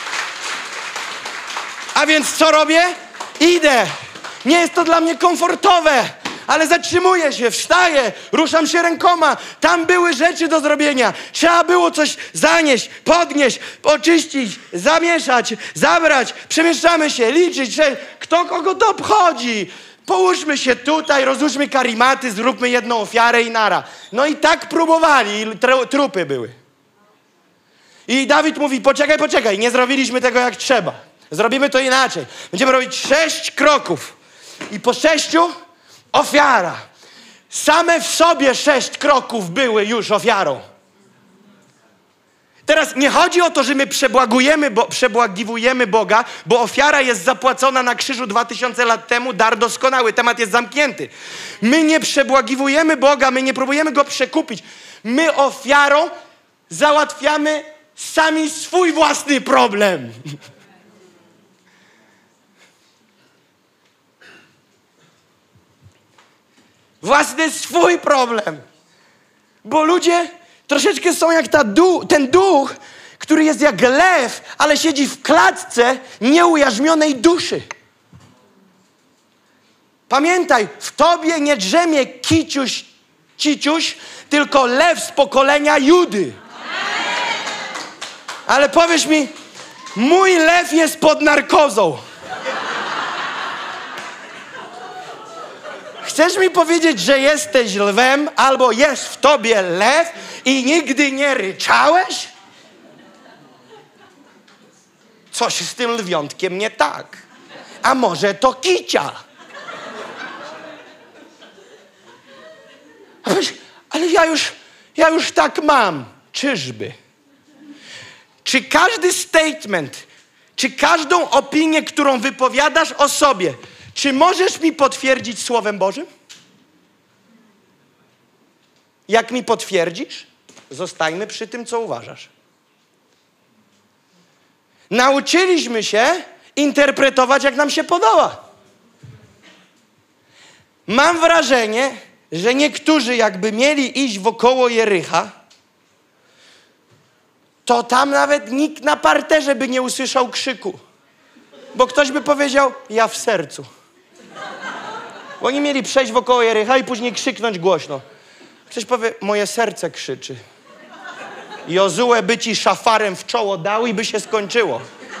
A więc co robię? Idę. Nie jest to dla mnie komfortowe, ale zatrzymuję się, wstaję, ruszam się rękoma. Tam były rzeczy do zrobienia. Trzeba było coś zanieść, podnieść, oczyścić, zamieszać, zabrać. Przemieszczamy się, liczyć, kto kogo to obchodzi. Połóżmy się tutaj, rozłóżmy karimaty, zróbmy jedną ofiarę i nara. No i tak próbowali, tr- trupy były. I Dawid mówi, poczekaj, poczekaj, nie zrobiliśmy tego jak trzeba. Zrobimy to inaczej. Będziemy robić sześć kroków. I po sześciu ofiara. Same w sobie sześć kroków były już ofiarą. Teraz nie chodzi o to, że my przebłagujemy, bo, przebłagiwujemy Boga, bo ofiara jest zapłacona na krzyżu dwa tysiące lat temu, dar doskonały, temat jest zamknięty. My nie przebłagiwujemy Boga, my nie próbujemy Go przekupić. My ofiarą załatwiamy sami swój własny problem. Własny swój problem. Bo ludzie troszeczkę są jak ta du- ten duch, który jest jak lew, ale siedzi w klatce nieujarzmionej duszy. Pamiętaj, w tobie nie drzemie kiciuś, ciciuś, tylko lew z pokolenia Judy. Ale powiesz mi, mój lew jest pod narkozą. Chcesz mi powiedzieć, że jesteś lwem albo jest w tobie lew i nigdy nie ryczałeś? Coś z tym lwiątkiem nie tak. A może to kicia? Ale ja już, ja już tak mam. Czyżby? Czy każdy statement, czy każdą opinię, którą wypowiadasz o sobie, czy możesz mi potwierdzić Słowem Bożym? Jak mi potwierdzisz? Zostajmy przy tym, co uważasz. Nauczyliśmy się interpretować, jak nam się podoba. Mam wrażenie, że niektórzy jakby mieli iść wokoło Jericha, to tam nawet nikt na parterze by nie usłyszał krzyku. Bo ktoś by powiedział, ja w sercu. Bo oni mieli przejść wokoło Jericha i później krzyknąć głośno. Ktoś powie, moje serce krzyczy. Jozue by ci szafarem w czoło dał i by się skończyło.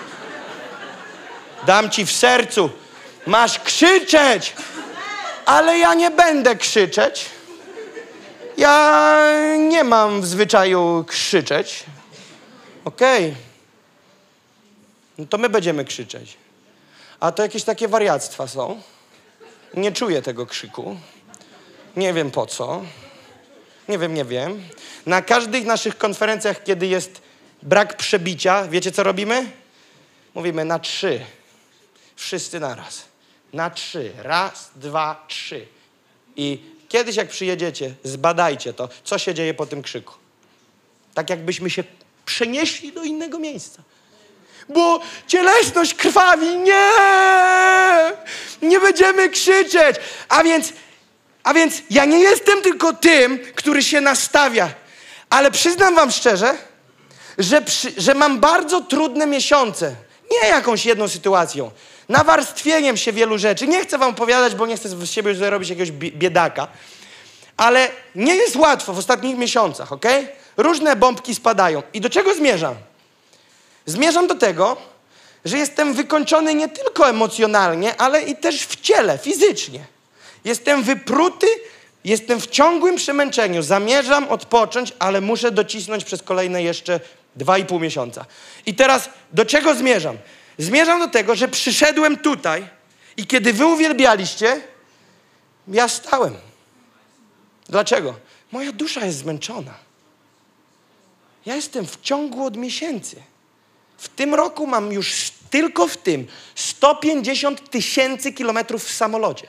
Dam ci w sercu. Masz krzyczeć. Ale ja nie będę krzyczeć. Ja nie mam w zwyczaju krzyczeć. Okej. Okay. No to my będziemy krzyczeć. A to jakieś takie wariactwa są. Nie czuję tego krzyku. Nie wiem po co. Nie wiem, nie wiem. Na każdych naszych konferencjach, kiedy jest brak przebicia, wiecie co robimy? Mówimy na trzy. Wszyscy naraz. Na trzy. Raz, dwa, trzy. I kiedyś jak przyjedziecie, zbadajcie to, co się dzieje po tym krzyku. Tak jakbyśmy się przenieśli do innego miejsca. Bo cielesność krwawi. Nie! Nie będziemy krzyczeć. A więc, a więc ja nie jestem tylko tym, który się nastawia. Ale przyznam wam szczerze, że, przy, że mam bardzo trudne miesiące. Nie jakąś jedną sytuacją. Nawarstwieniem się wielu rzeczy. Nie chcę wam opowiadać, bo nie chcę z siebie zrobić jakiegoś biedaka. Ale nie jest łatwo w ostatnich miesiącach, okej? Okay? Różne bombki spadają. I do czego zmierzam? Zmierzam do tego, że jestem wykończony nie tylko emocjonalnie, ale i też w ciele, fizycznie. Jestem wypruty, jestem w ciągłym przemęczeniu. Zamierzam odpocząć, ale muszę docisnąć przez kolejne jeszcze dwa i pół miesiąca. I teraz do czego zmierzam? Zmierzam do tego, że przyszedłem tutaj i kiedy wy uwielbialiście, ja stałem. Dlaczego? Moja dusza jest zmęczona. Ja jestem w ciągu od miesięcy. W tym roku mam już tylko w tym sto pięćdziesiąt tysięcy kilometrów w samolocie.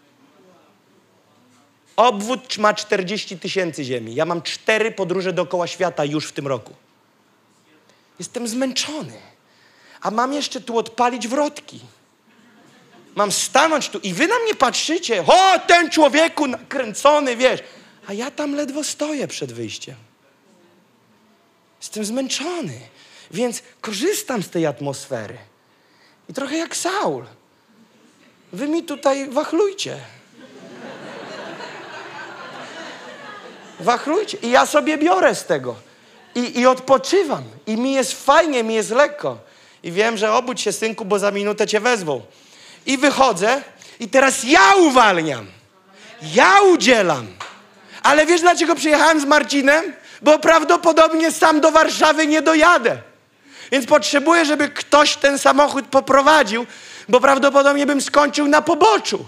Obwód ma czterdzieści tysięcy ziemi. Ja mam cztery podróże dookoła świata już w tym roku. Jestem zmęczony. A mam jeszcze tu odpalić wrotki. Mam stanąć tu i wy na mnie patrzycie. O, ten człowieku nakręcony, wiesz. A ja tam ledwo stoję przed wyjściem. Jestem zmęczony. Więc korzystam z tej atmosfery. I trochę jak Saul. Wy mi tutaj wachlujcie. Wachlujcie. I ja sobie biorę z tego. I, I odpoczywam. I mi jest fajnie, mi jest lekko. I wiem, że obudź się, synku, bo za minutę cię wezwą. I wychodzę i teraz ja uwalniam. Ja udzielam. Ale wiesz, dlaczego przyjechałem z Marcinem? Bo prawdopodobnie sam do Warszawy nie dojadę. Więc potrzebuję, żeby ktoś ten samochód poprowadził, bo prawdopodobnie bym skończył na poboczu.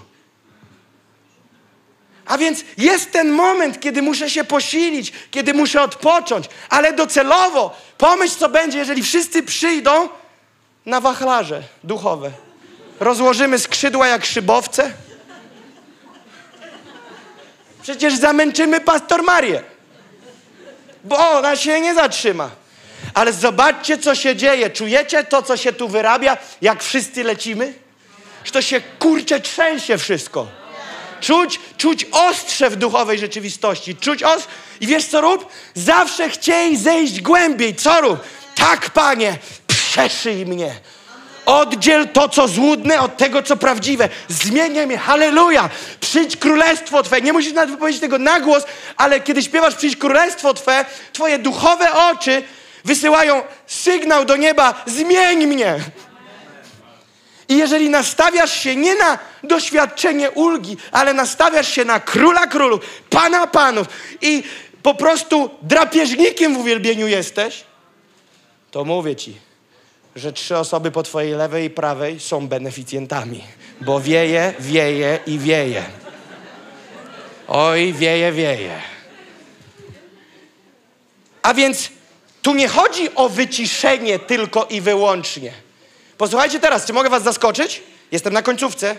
A więc jest ten moment, kiedy muszę się posilić, kiedy muszę odpocząć, ale docelowo pomyśl, co będzie, jeżeli wszyscy przyjdą na wachlarze duchowe. Rozłożymy skrzydła jak szybowce. Przecież zamęczymy pastor Marię, bo ona się nie zatrzyma. Ale zobaczcie, co się dzieje. Czujecie to, co się tu wyrabia, jak wszyscy lecimy? Że to się, kurczę, trzęsie wszystko. Czuć, czuć ostrze w duchowej rzeczywistości. Czuć ostrze. I wiesz, co rób? Zawsze chciej zejść głębiej. Co rób? Tak, Panie, przeszyj mnie. Oddziel to, co złudne, od tego, co prawdziwe. Zmieniaj mnie. Halleluja. Przyjdź królestwo Twe. Nie musisz nawet powiedzieć tego na głos, ale kiedy śpiewasz przyjdź królestwo Twe, Twoje duchowe oczy wysyłają sygnał do nieba. Zmień mnie. I jeżeli nastawiasz się nie na doświadczenie ulgi, ale nastawiasz się na Króla Królów, Pana Panów i po prostu drapieżnikiem w uwielbieniu jesteś, to mówię Ci, że trzy osoby po Twojej lewej i prawej są beneficjentami, bo wieje, wieje i wieje. Oj, wieje, wieje. A więc tu nie chodzi o wyciszenie tylko i wyłącznie. Posłuchajcie teraz, czy mogę was zaskoczyć? Jestem na końcówce.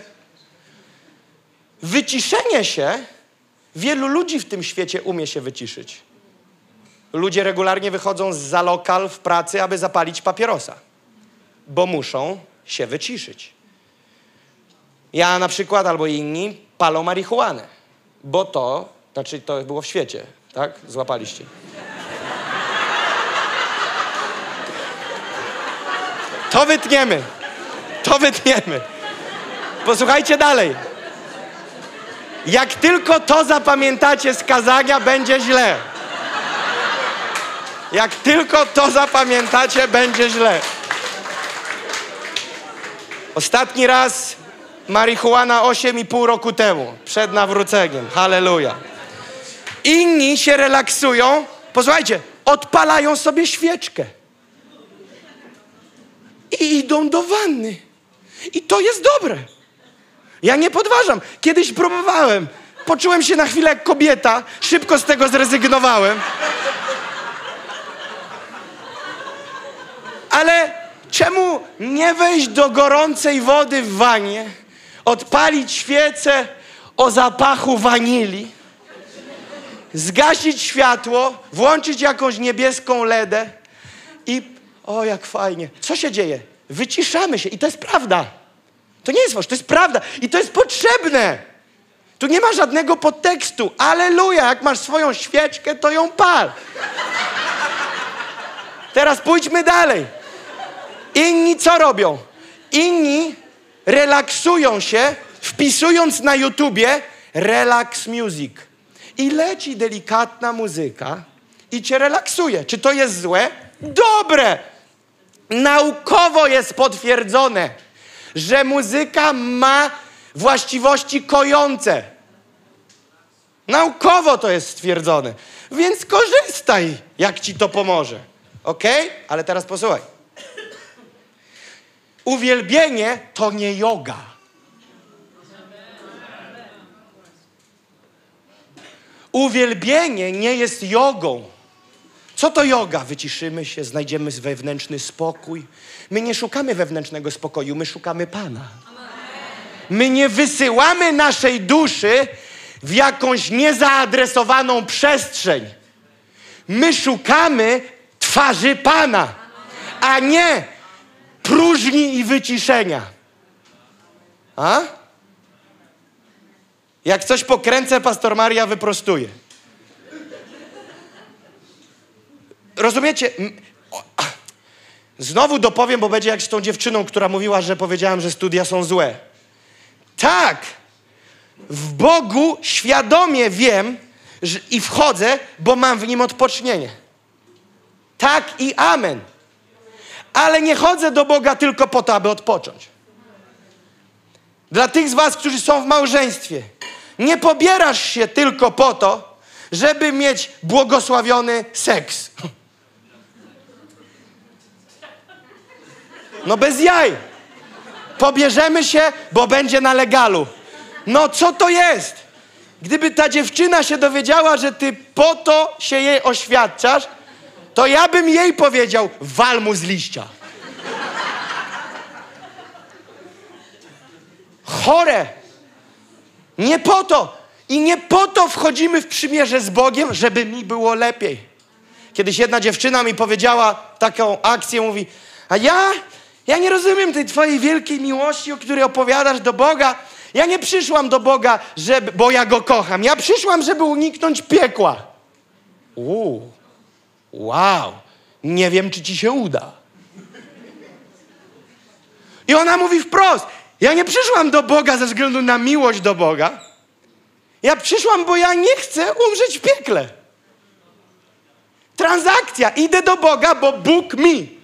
Wyciszenie się, wielu ludzi w tym świecie umie się wyciszyć. ludzie regularnie wychodzą za lokal w pracy, aby zapalić papierosa, bo muszą się wyciszyć. Ja na przykład, albo inni, palą marihuanę, bo to, znaczy to było w świecie, tak? Złapaliście. To wytniemy. To wytniemy. Posłuchajcie dalej. Jak tylko to zapamiętacie z kazania, będzie źle. Jak tylko to zapamiętacie, będzie źle. Ostatni raz marihuana osiem i pół roku temu, przed nawróceniem. Halleluja. Inni się relaksują, posłuchajcie, odpalają sobie świeczkę. I idą do wanny. I to jest dobre. Ja nie podważam. Kiedyś próbowałem. Poczułem się na chwilę jak kobieta. Szybko z tego zrezygnowałem. Ale czemu nie wejść do gorącej wody w wannie, odpalić świecę o zapachu wanilii, zgasić światło, włączyć jakąś niebieską ledę i o, jak fajnie. Co się dzieje? Wyciszamy się i to jest prawda. To nie jest fałsz, to jest prawda i to jest potrzebne. Tu nie ma żadnego podtekstu. Alleluja, jak masz swoją świeczkę, to ją pal. Teraz pójdźmy dalej. Inni co robią? Inni relaksują się, wpisując na YouTubie relax music. I leci delikatna muzyka i cię relaksuje. Czy to jest złe? Dobre! Naukowo jest potwierdzone, że muzyka ma właściwości kojące. Naukowo to jest stwierdzone. Więc korzystaj, jak ci to pomoże. Okej? Okay? Ale teraz posłuchaj. Uwielbienie to nie joga. Uwielbienie nie jest jogą. Co to joga? Wyciszymy się, znajdziemy wewnętrzny spokój. My nie szukamy wewnętrznego spokoju, my szukamy Pana. My nie wysyłamy naszej duszy w jakąś niezaadresowaną przestrzeń. My szukamy twarzy Pana, a nie próżni i wyciszenia. A? Jak coś pokręcę, pastor Maria wyprostuje. Rozumiecie? Znowu dopowiem, bo będzie jak z tą dziewczyną, która mówiła, że powiedziałem, że studia są złe. Tak, w Bogu świadomie wiem że, i wchodzę, bo mam w Nim odpocznienie. Tak i amen. Ale nie chodzę do Boga tylko po to, aby odpocząć. Dla tych z was, którzy są w małżeństwie, nie pobierasz się tylko po to, żeby mieć błogosławiony seks. No bez jaj. Pobierzemy się, bo będzie na legalu. No co to jest? Gdyby ta dziewczyna się dowiedziała, że ty po to się jej oświadczasz, to ja bym jej powiedział, wal mu z liścia. Chore. Nie po to. I nie po to wchodzimy w przymierze z Bogiem, żeby mi było lepiej. Kiedyś jedna dziewczyna mi powiedziała taką akcję, mówi, a ja, ja nie rozumiem tej twojej wielkiej miłości, o której opowiadasz do Boga. Ja nie przyszłam do Boga, żeby, bo ja Go kocham. Ja przyszłam, żeby uniknąć piekła. Uuu, wow, nie wiem, czy ci się uda. I ona mówi wprost, ja nie przyszłam do Boga ze względu na miłość do Boga. Ja przyszłam, bo ja nie chcę umrzeć w piekle. Transakcja. Idę do Boga, bo Bóg mi.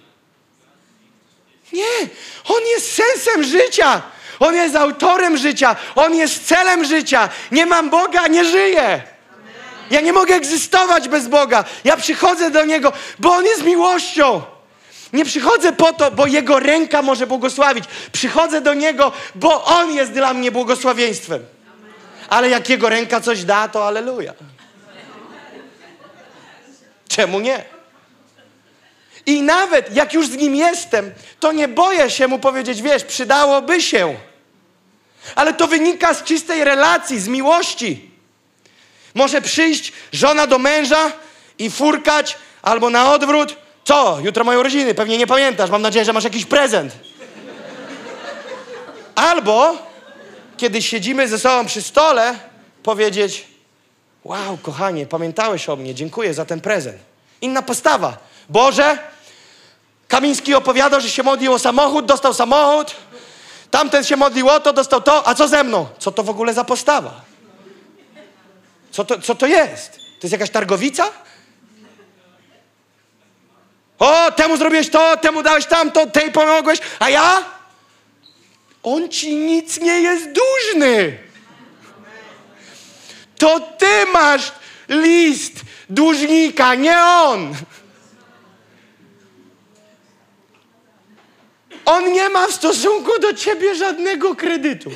Nie. On jest sensem życia. On jest autorem życia. On jest celem życia. Nie mam Boga, nie żyję. Ja nie mogę egzystować bez Boga. Ja przychodzę do Niego, bo On jest miłością. Nie przychodzę po to, bo Jego ręka może błogosławić. Przychodzę do Niego, bo On jest dla mnie błogosławieństwem. Ale jak Jego ręka coś da, to alleluja. Czemu nie? I nawet jak już z Nim jestem, to nie boję się Mu powiedzieć, wiesz, przydałoby się. Ale to wynika z czystej relacji, z miłości. Może przyjść żona do męża i furkać, albo na odwrót. Co? Jutro moje urodziny, pewnie nie pamiętasz, mam nadzieję, że masz jakiś prezent. Albo, kiedy siedzimy ze sobą przy stole, powiedzieć: wow, kochanie, pamiętałeś o mnie, dziękuję za ten prezent. Inna postawa. Boże, Kamiński opowiadał, że się modlił o samochód, dostał samochód. Tamten się modlił o to, dostał to. A co ze mną? Co to w ogóle za postawa? Co to, co to jest? To jest jakaś targowica? O, temu zrobiłeś to, temu dałeś tamto, tej pomogłeś, a ja? On ci nic nie jest dłużny. To ty masz list dłużnika, nie on. On nie ma w stosunku do ciebie żadnego kredytu.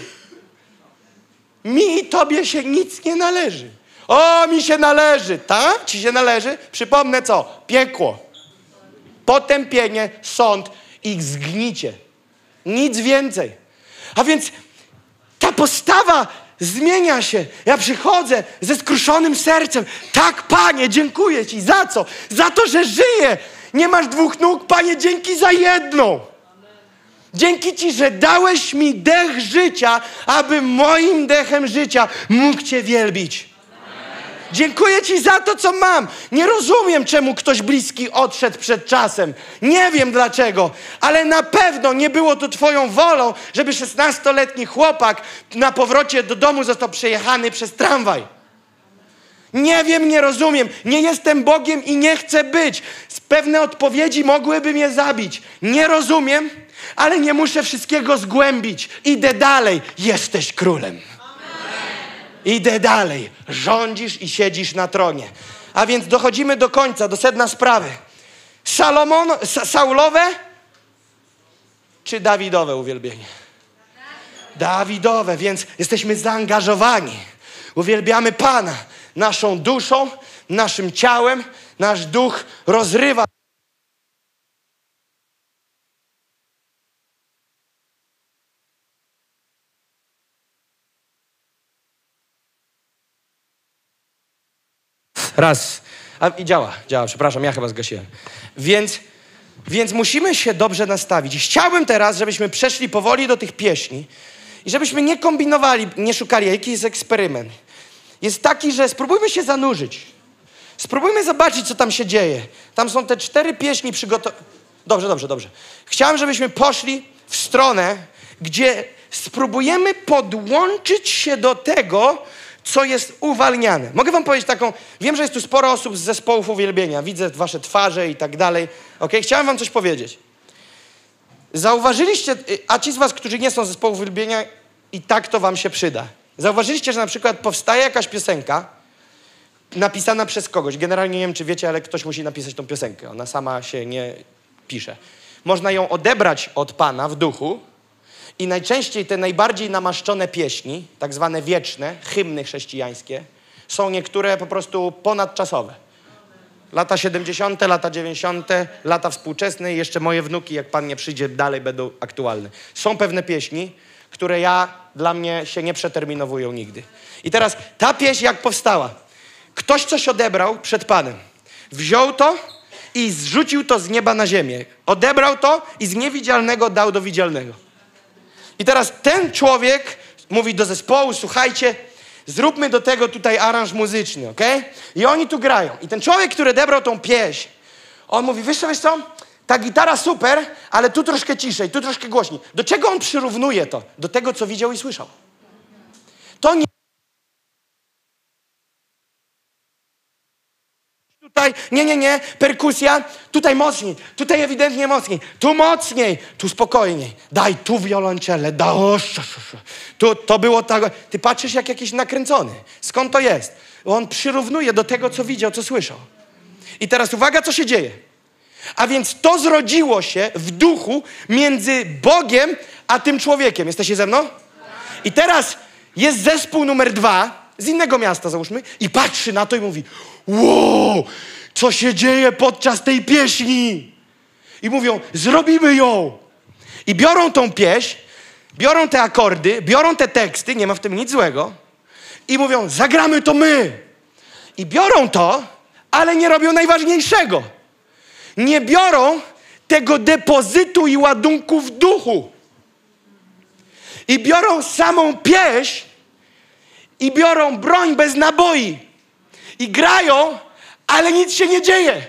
Mi i tobie się nic nie należy. O, mi się należy. Tak? Ci się należy? Przypomnę co? Piekło. Potępienie, sąd i zgnicie. Nic więcej. A więc ta postawa zmienia się. Ja przychodzę ze skruszonym sercem. Tak, Panie, dziękuję Ci. Za co? Za to, że żyję. Nie masz dwóch nóg, Panie, dzięki za jedną. Dzięki Ci, że dałeś mi dech życia, aby moim dechem życia mógł Cię wielbić. Dziękuję Ci za to, co mam. Nie rozumiem, czemu ktoś bliski odszedł przed czasem. Nie wiem dlaczego, ale na pewno nie było to Twoją wolą, żeby szesnastoletni chłopak na powrocie do domu został przejechany przez tramwaj. Nie wiem, nie rozumiem. Nie jestem Bogiem i nie chcę być. Pewne odpowiedzi mogłyby mnie zabić. Nie rozumiem, ale nie muszę wszystkiego zgłębić. Idę dalej. Jesteś królem. Idę dalej. Rządzisz i siedzisz na tronie. A więc dochodzimy do końca, do sedna sprawy. Salomon, Sa Saulowe czy Dawidowe uwielbienie? Dawidowe, więc jesteśmy zaangażowani. Uwielbiamy Pana naszą duszą, naszym ciałem. Nasz duch rozrywa. Raz. A, i działa, działa, przepraszam, ja chyba zgasiłem. Więc, więc musimy się dobrze nastawić. I chciałbym teraz, żebyśmy przeszli powoli do tych pieśni i żebyśmy nie kombinowali, nie szukali. Jaki jest eksperyment? Jest taki, że spróbujmy się zanurzyć. Spróbujmy zobaczyć, co tam się dzieje. Tam są te cztery pieśni przygotowane. Dobrze, dobrze, dobrze. Chciałem, żebyśmy poszli w stronę, gdzie spróbujemy podłączyć się do tego, co jest uwalniane. Mogę wam powiedzieć taką, wiem, że jest tu sporo osób z zespołów uwielbienia, widzę wasze twarze i tak dalej. Okay? Chciałem wam coś powiedzieć. Zauważyliście, a ci z was, którzy nie są z zespołu uwielbienia, i tak to wam się przyda. Zauważyliście, że na przykład powstaje jakaś piosenka napisana przez kogoś. Generalnie nie wiem, czy wiecie, ale ktoś musi napisać tą piosenkę. Ona sama się nie pisze. Można ją odebrać od Pana w duchu. I najczęściej te najbardziej namaszczone pieśni, tak zwane wieczne, hymny chrześcijańskie, są niektóre po prostu ponadczasowe. Lata siedemdziesiąte, lata dziewięćdziesiąte, lata współczesne i jeszcze moje wnuki, jak Pan nie przyjdzie, dalej będą aktualne. Są pewne pieśni, które ja, dla mnie się nie przeterminowują nigdy. I teraz ta pieśń jak powstała? Ktoś coś odebrał przed Panem. Wziął to i zrzucił to z nieba na ziemię. Odebrał to i z niewidzialnego dał do widzialnego. I teraz ten człowiek mówi do zespołu, słuchajcie, zróbmy do tego tutaj aranż muzyczny, okej? Okay? I oni tu grają. I ten człowiek, który odebrał tą pieśń, on mówi, wiesz co, wiesz co? Ta gitara super, ale tu troszkę ciszej, tu troszkę głośniej. Do czego on przyrównuje to? Do tego, co widział i słyszał. To nie... Tutaj, nie, nie, nie, perkusja, tutaj mocniej, tutaj ewidentnie mocniej, tu mocniej, tu spokojniej. Daj tu wiolonczele, da, o, sz, sz, sz. Tu, to było tak. Ty patrzysz jak jakiś nakręcony. Skąd to jest? On przyrównuje do tego, co widział, co słyszał. I teraz uwaga, co się dzieje. A więc to zrodziło się w duchu między Bogiem a tym człowiekiem. Jesteście ze mną? I teraz jest zespół numer dwa, z innego miasta załóżmy, i patrzy na to i mówi, wow, co się dzieje podczas tej pieśni? I mówią, zrobimy ją. I biorą tą pieśń, biorą te akordy, biorą te teksty, nie ma w tym nic złego, i mówią, zagramy to my. I biorą to, ale nie robią najważniejszego. Nie biorą tego depozytu i ładunku w duchu. I biorą samą pieśń i biorą broń bez naboi. I grają, ale nic się nie dzieje.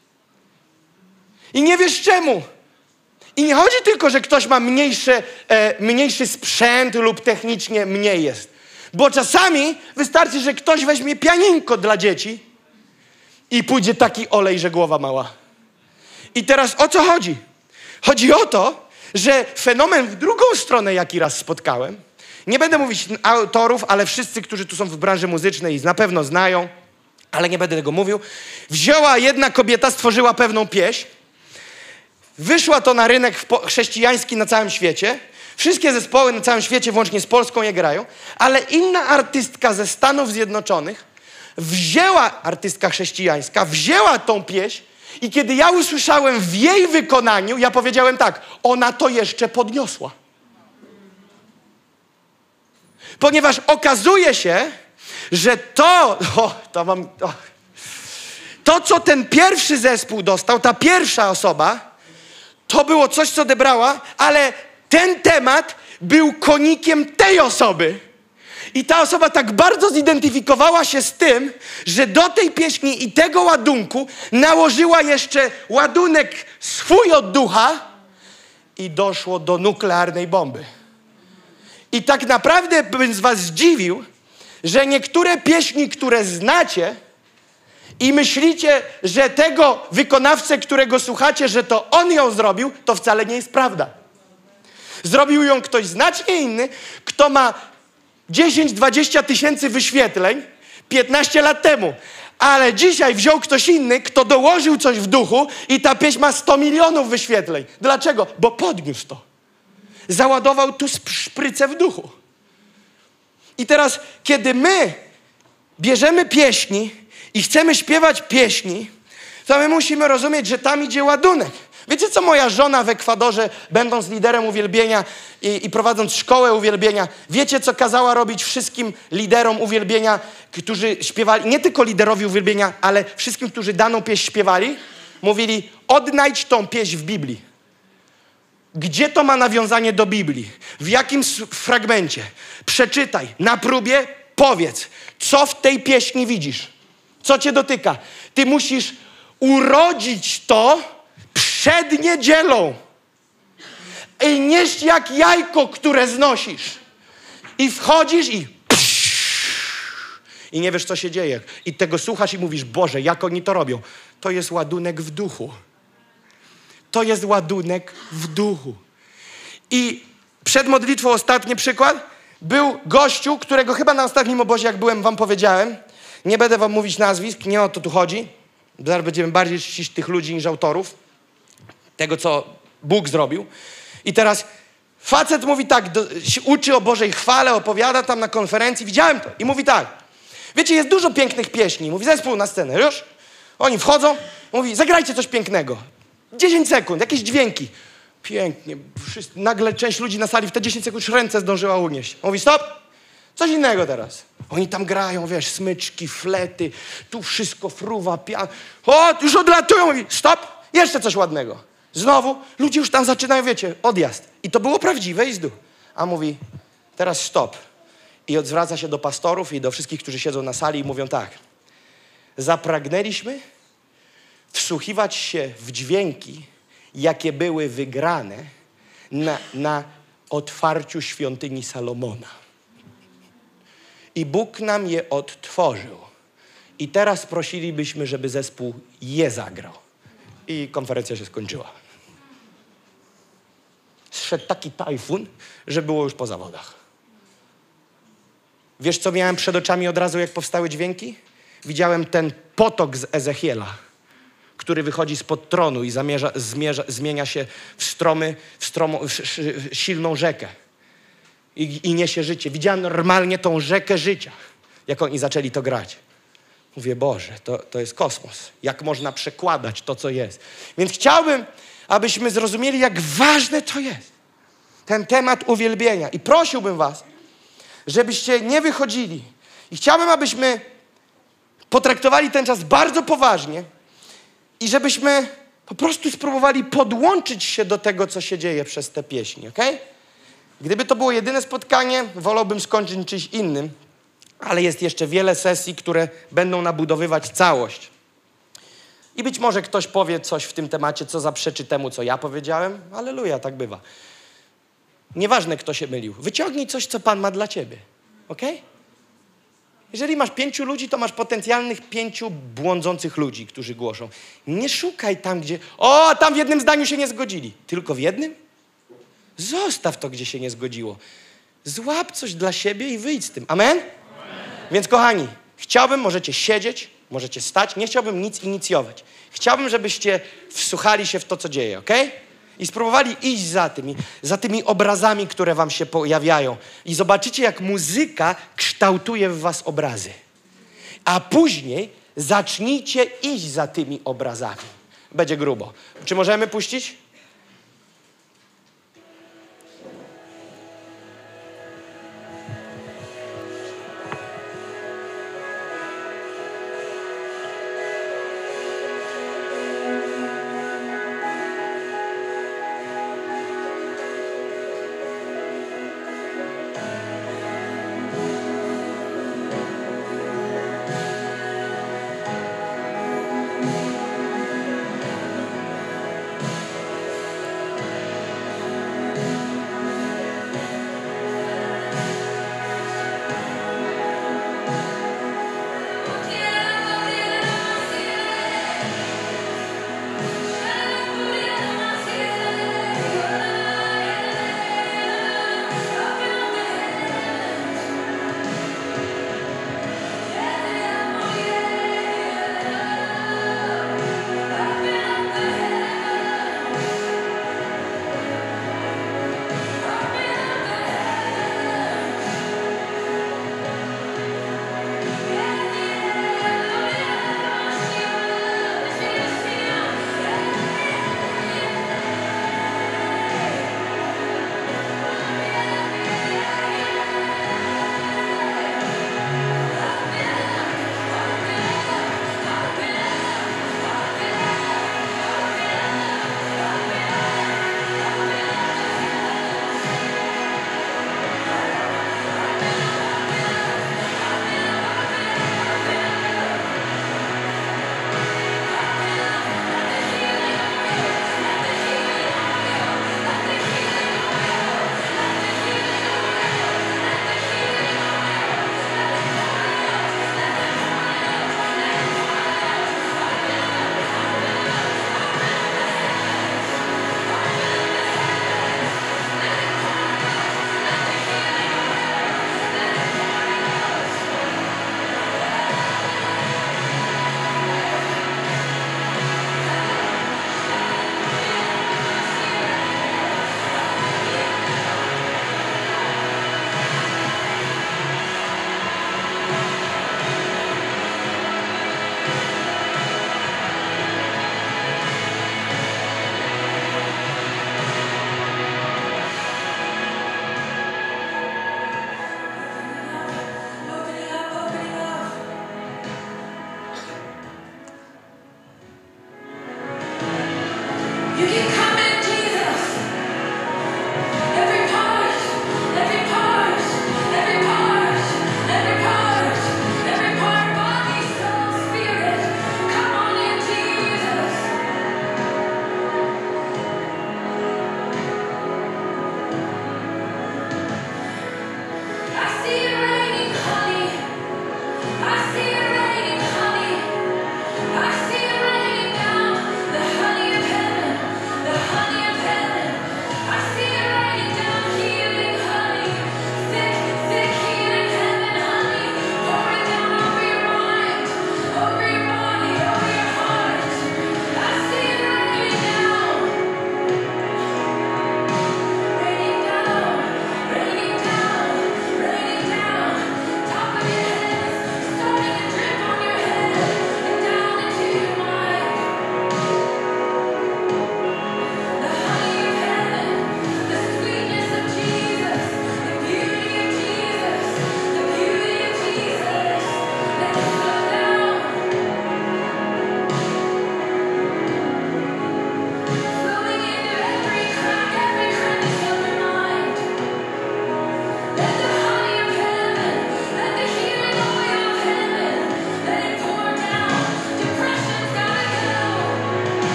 I nie wiesz czemu. I nie chodzi tylko, że ktoś ma mniejszy, e, mniejszy sprzęt lub technicznie mniej jest. Bo czasami wystarczy, że ktoś weźmie pianinko dla dzieci i pójdzie taki olej, że głowa mała. I teraz o co chodzi? Chodzi o to, że fenomen w drugą stronę, jaki raz spotkałem, nie będę mówić autorów, ale wszyscy, którzy tu są w branży muzycznej na pewno znają, ale nie będę tego mówił. Wzięła jedna kobieta, stworzyła pewną pieśń, wyszła to na rynek chrześcijański na całym świecie, wszystkie zespoły na całym świecie, włącznie z Polską, je grają, ale inna artystka ze Stanów Zjednoczonych wzięła, artystka chrześcijańska, wzięła tą pieśń i kiedy ja usłyszałem w jej wykonaniu, ja powiedziałem tak, ona to jeszcze podniosła. Ponieważ okazuje się, że to, o, to mam, o, to, co ten pierwszy zespół dostał, ta pierwsza osoba, to było coś, co odebrała, ale ten temat był konikiem tej osoby. I ta osoba tak bardzo zidentyfikowała się z tym, że do tej pieśni i tego ładunku nałożyła jeszcze ładunek swój od ducha i doszło do nuklearnej bomby. I tak naprawdę bym z was zdziwił, że niektóre pieśni, które znacie i myślicie, że tego wykonawcę, którego słuchacie, że to on ją zrobił, to wcale nie jest prawda. Zrobił ją ktoś znacznie inny, kto ma dziesięć dwadzieścia tysięcy wyświetleń piętnaście lat temu. Ale dzisiaj wziął ktoś inny, kto dołożył coś w duchu i ta pieśń ma sto milionów wyświetleń. Dlaczego? Bo podniósł to. Załadował tu szprycę w duchu. I teraz, kiedy my bierzemy pieśni i chcemy śpiewać pieśni, to my musimy rozumieć, że tam idzie ładunek. Wiecie, co moja żona w Ekwadorze, będąc liderem uwielbienia i, i prowadząc szkołę uwielbienia, wiecie, co kazała robić wszystkim liderom uwielbienia, którzy śpiewali, nie tylko liderowi uwielbienia, ale wszystkim, którzy daną pieśń śpiewali? Mówili, odnajdź tą pieśń w Biblii. Gdzie to ma nawiązanie do Biblii? W jakim fragmencie? Przeczytaj, na próbie powiedz, co w tej pieśni widzisz? Co cię dotyka? Ty musisz urodzić to przed niedzielą i nieść jak jajko, które znosisz. I wchodzisz i i nie wiesz, co się dzieje. I tego słuchasz i mówisz, Boże, jak oni to robią? To jest ładunek w duchu. To jest ładunek w duchu. I przed modlitwą ostatni przykład. Był gościu, którego chyba na ostatnim obozie, jak byłem, wam powiedziałem. Nie będę wam mówić nazwisk, nie o to tu chodzi. Zaraz będziemy bardziej czcić tych ludzi niż autorów. Tego, co Bóg zrobił. I teraz facet mówi tak, do, się uczy o Bożej chwale, opowiada tam na konferencji. Widziałem to. I mówi tak. Wiecie, jest dużo pięknych pieśni. Mówi, zespół na scenę, już? Oni wchodzą. Mówi, zagrajcie coś pięknego. dziesięć sekund, jakieś dźwięki. Pięknie. Wszyscy, nagle część ludzi na sali w te dziesięć sekund już ręce zdążyła unieść. Mówi, stop. Coś innego teraz. Oni tam grają, wiesz, smyczki, flety. Tu wszystko fruwa, pian. O, już odlatują. Mówi, stop. Jeszcze coś ładnego. Znowu ludzie już tam zaczynają, wiecie, odjazd. I to było prawdziwe i z duchu. A mówi, teraz stop. I odwraca się do pastorów i do wszystkich, którzy siedzą na sali i mówią tak. Zapragnęliśmy wsłuchiwać się w dźwięki, jakie były wygrane na, na otwarciu świątyni Salomona. I Bóg nam je odtworzył. I teraz prosilibyśmy, żeby zespół je zagrał. I konferencja się skończyła. Zszedł taki tajfun, że było już po zawodach. Wiesz, co miałem przed oczami od razu, jak powstały dźwięki? Widziałem ten potok z Ezechiela, który wychodzi spod tronu i zamierza, zmierza, zmienia się w, stromy, w, stromo, w silną rzekę. I, I niesie życie. Widziałem normalnie tą rzekę życia, jak oni zaczęli to grać. Mówię, Boże, to, to jest kosmos. Jak można przekładać to, co jest. Więc chciałbym, abyśmy zrozumieli, jak ważne to jest. Ten temat uwielbienia. I prosiłbym was, żebyście nie wychodzili. I chciałbym, abyśmy potraktowali ten czas bardzo poważnie i żebyśmy po prostu spróbowali podłączyć się do tego, co się dzieje przez te pieśni, okej? Okay? Gdyby to było jedyne spotkanie, wolałbym skończyć czymś innym, ale jest jeszcze wiele sesji, które będą nabudowywać całość. I być może ktoś powie coś w tym temacie, co zaprzeczy temu, co ja powiedziałem. Alleluja, tak bywa. Nieważne, kto się mylił. Wyciągnij coś, co Pan ma dla ciebie, okej? Okay? Jeżeli masz pięciu ludzi, to masz potencjalnych pięciu błądzących ludzi, którzy głoszą. Nie szukaj tam, gdzie... O, tam w jednym zdaniu się nie zgodzili. Tylko w jednym? Zostaw to, gdzie się nie zgodziło. Złap coś dla siebie i wyjdź z tym. Amen? Amen. Więc kochani, chciałbym, możecie siedzieć, możecie stać. Nie chciałbym nic inicjować. Chciałbym, żebyście wsłuchali się w to, co dzieje, okej? Okay? I spróbowali iść za tymi, za tymi obrazami, które wam się pojawiają. I zobaczycie, jak muzyka kształtuje w was obrazy. A później zacznijcie iść za tymi obrazami. Będzie grubo. Czy możemy puścić?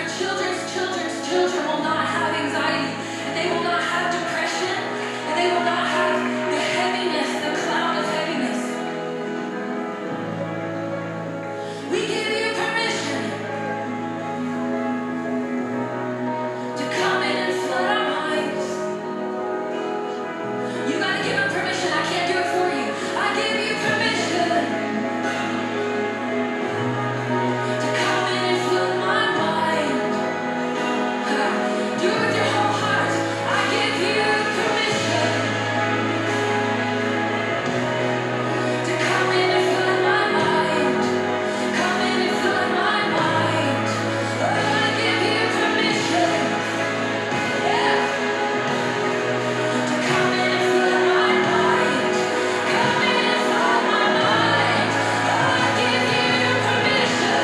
their children's children's children will not have anxiety, and they will not have depression, and they will not have the heaviness, the cloud of heaviness. We give you permission to come in and flood our minds. You gotta give him permission. I can't do it for you. I give you permission to come in and flood my mind. Do it with your whole heart. I give you permission to come in and flood my mind. Come in and flood my mind. Oh, I give you permission. Yeah. To come in and flood my mind. Come in and flood my mind. Oh, I give you permission.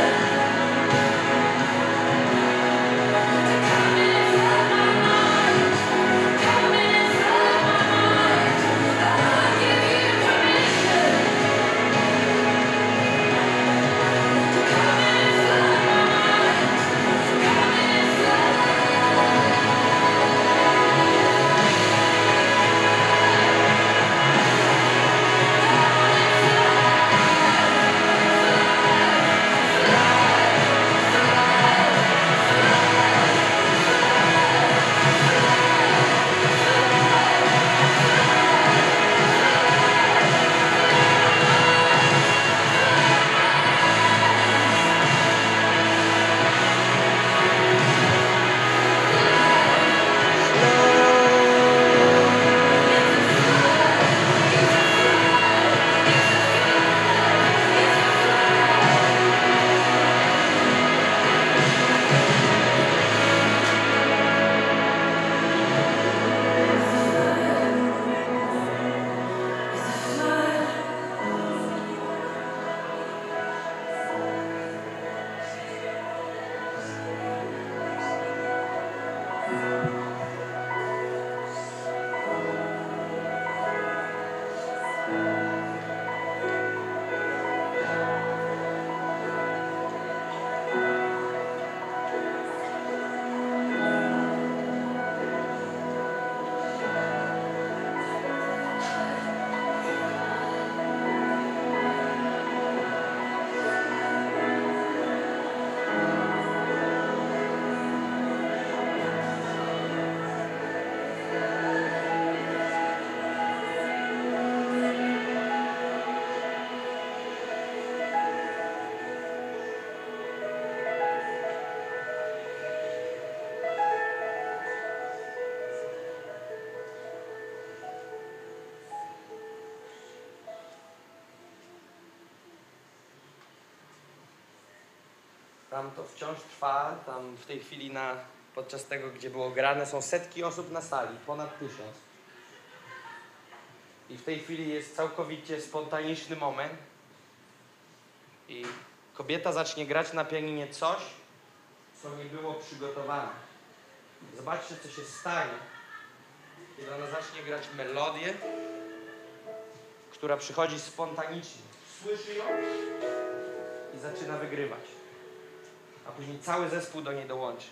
To come in and flood my mind. Come in and flood my mind. Oh, I give you permission. To come in and flood my mind. Come in and flood. Tam to wciąż trwa, tam w tej chwili na, podczas tego, gdzie było grane, są setki osób na sali, ponad tysiąc. I w tej chwili jest całkowicie spontaniczny moment i kobieta zacznie grać na pianinie coś, co nie było przygotowane. Zobaczcie, co się stanie, kiedy ona zacznie grać melodię, która przychodzi spontanicznie. Słyszy ją i zaczyna wygrywać. A później cały zespół do niej dołączy.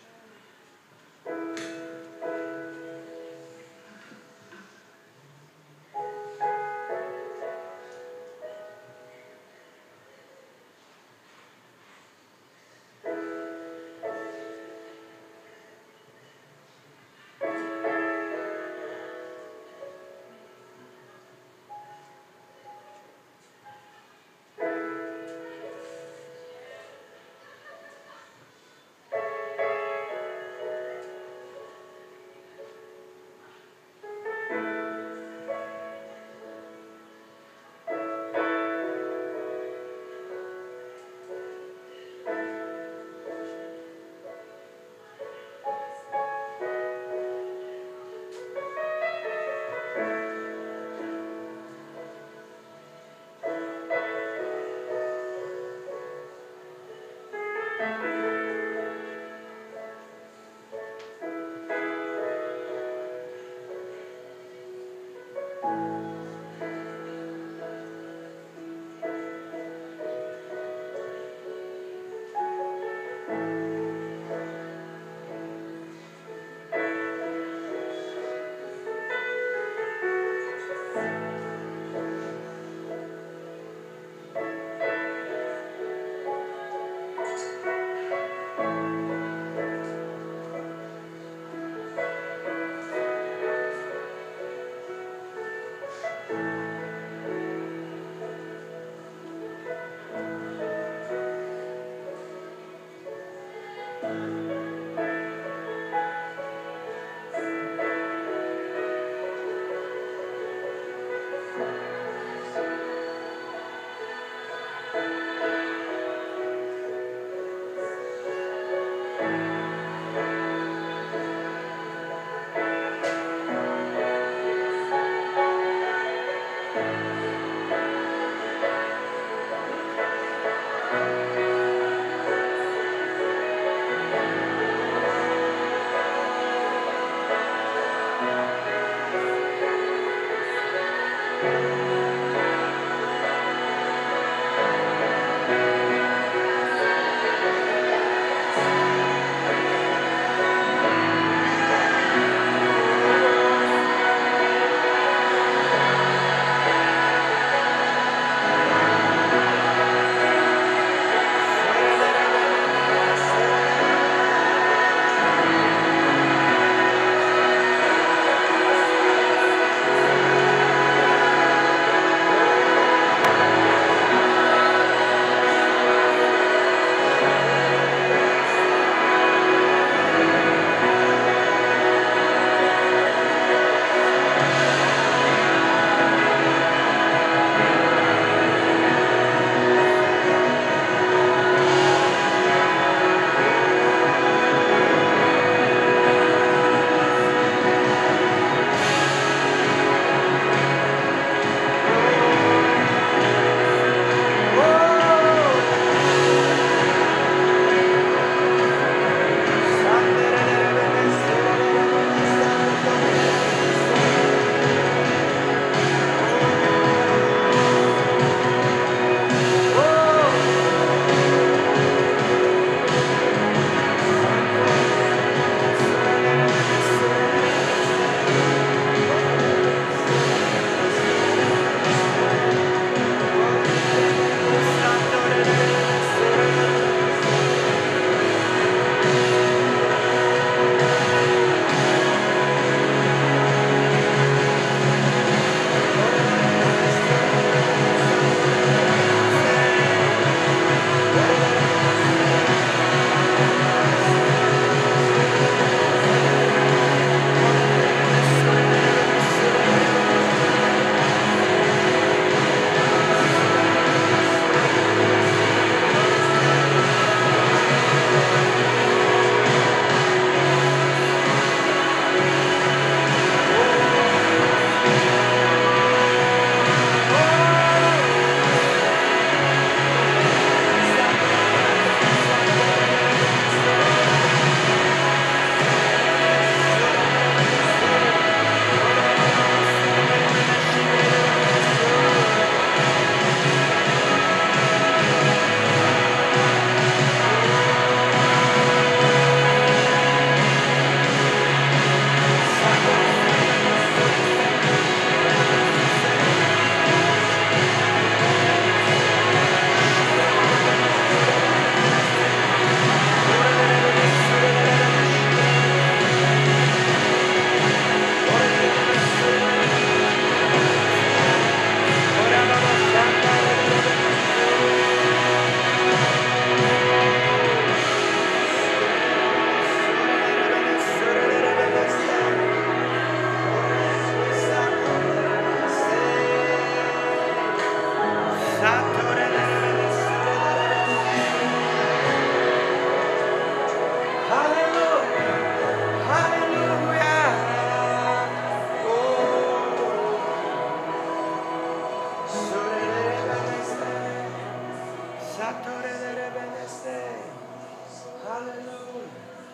Hallelujah.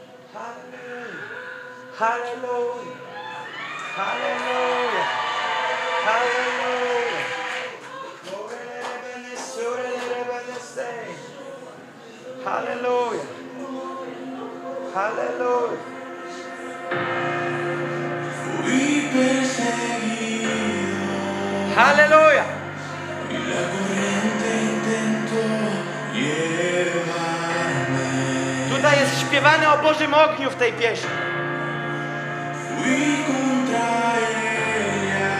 Hallelujah. Hallelujah. Hallelujah. Hallelujah. Hallelujah. Fui perseguido Hallelujah. y la corriente intentó llevarme. Tutaj jest śpiewane o Bożym ogniu w tej pieśni. Fui contra ella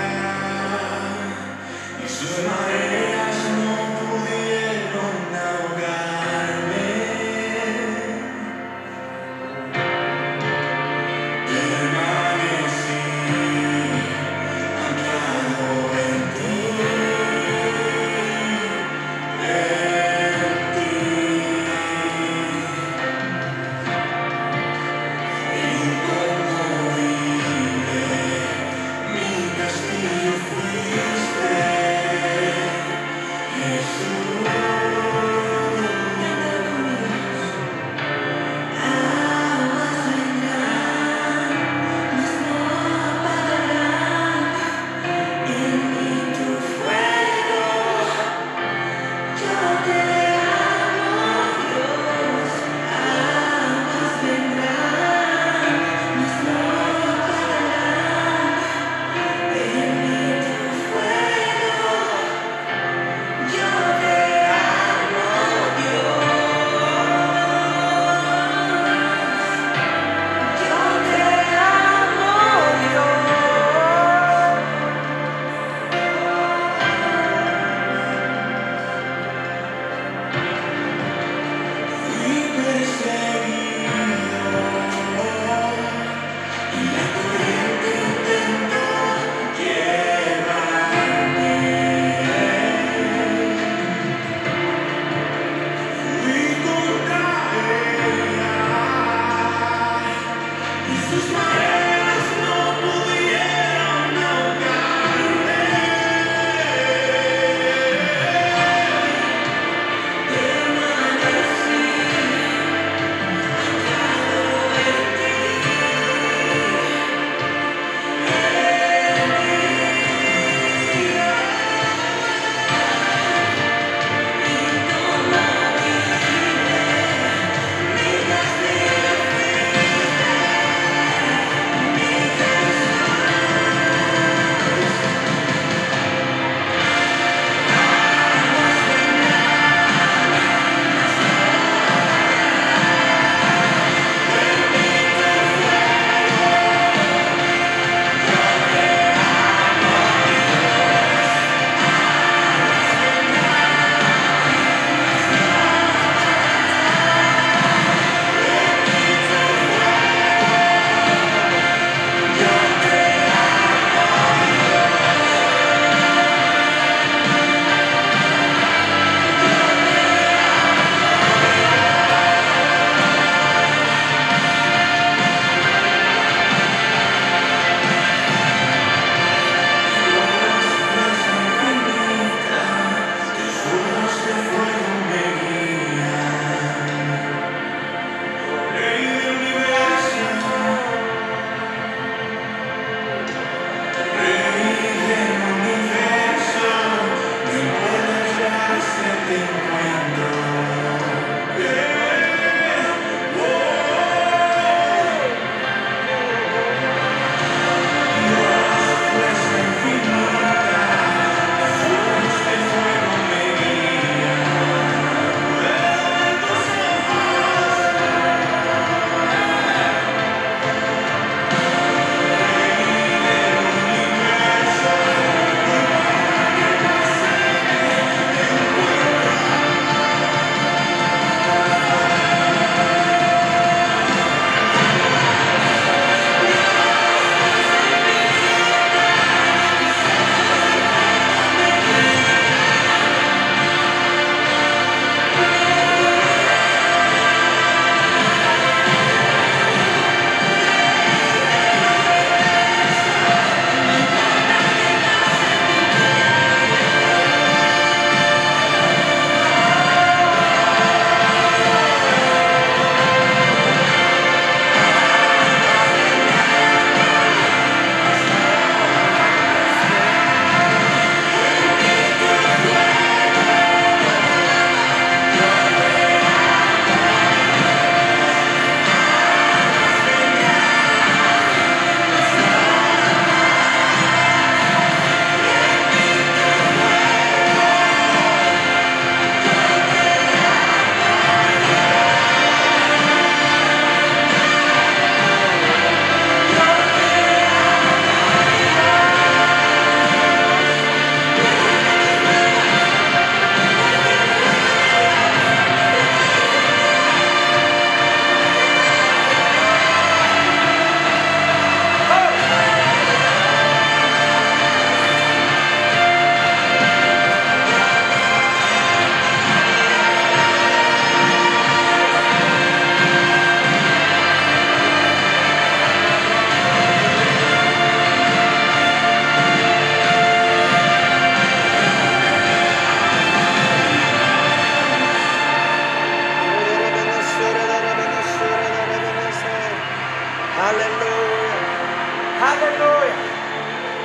y sus mareas no pudieron ahogarme. Permanecí anclado en ti, en ti. Inconmovible.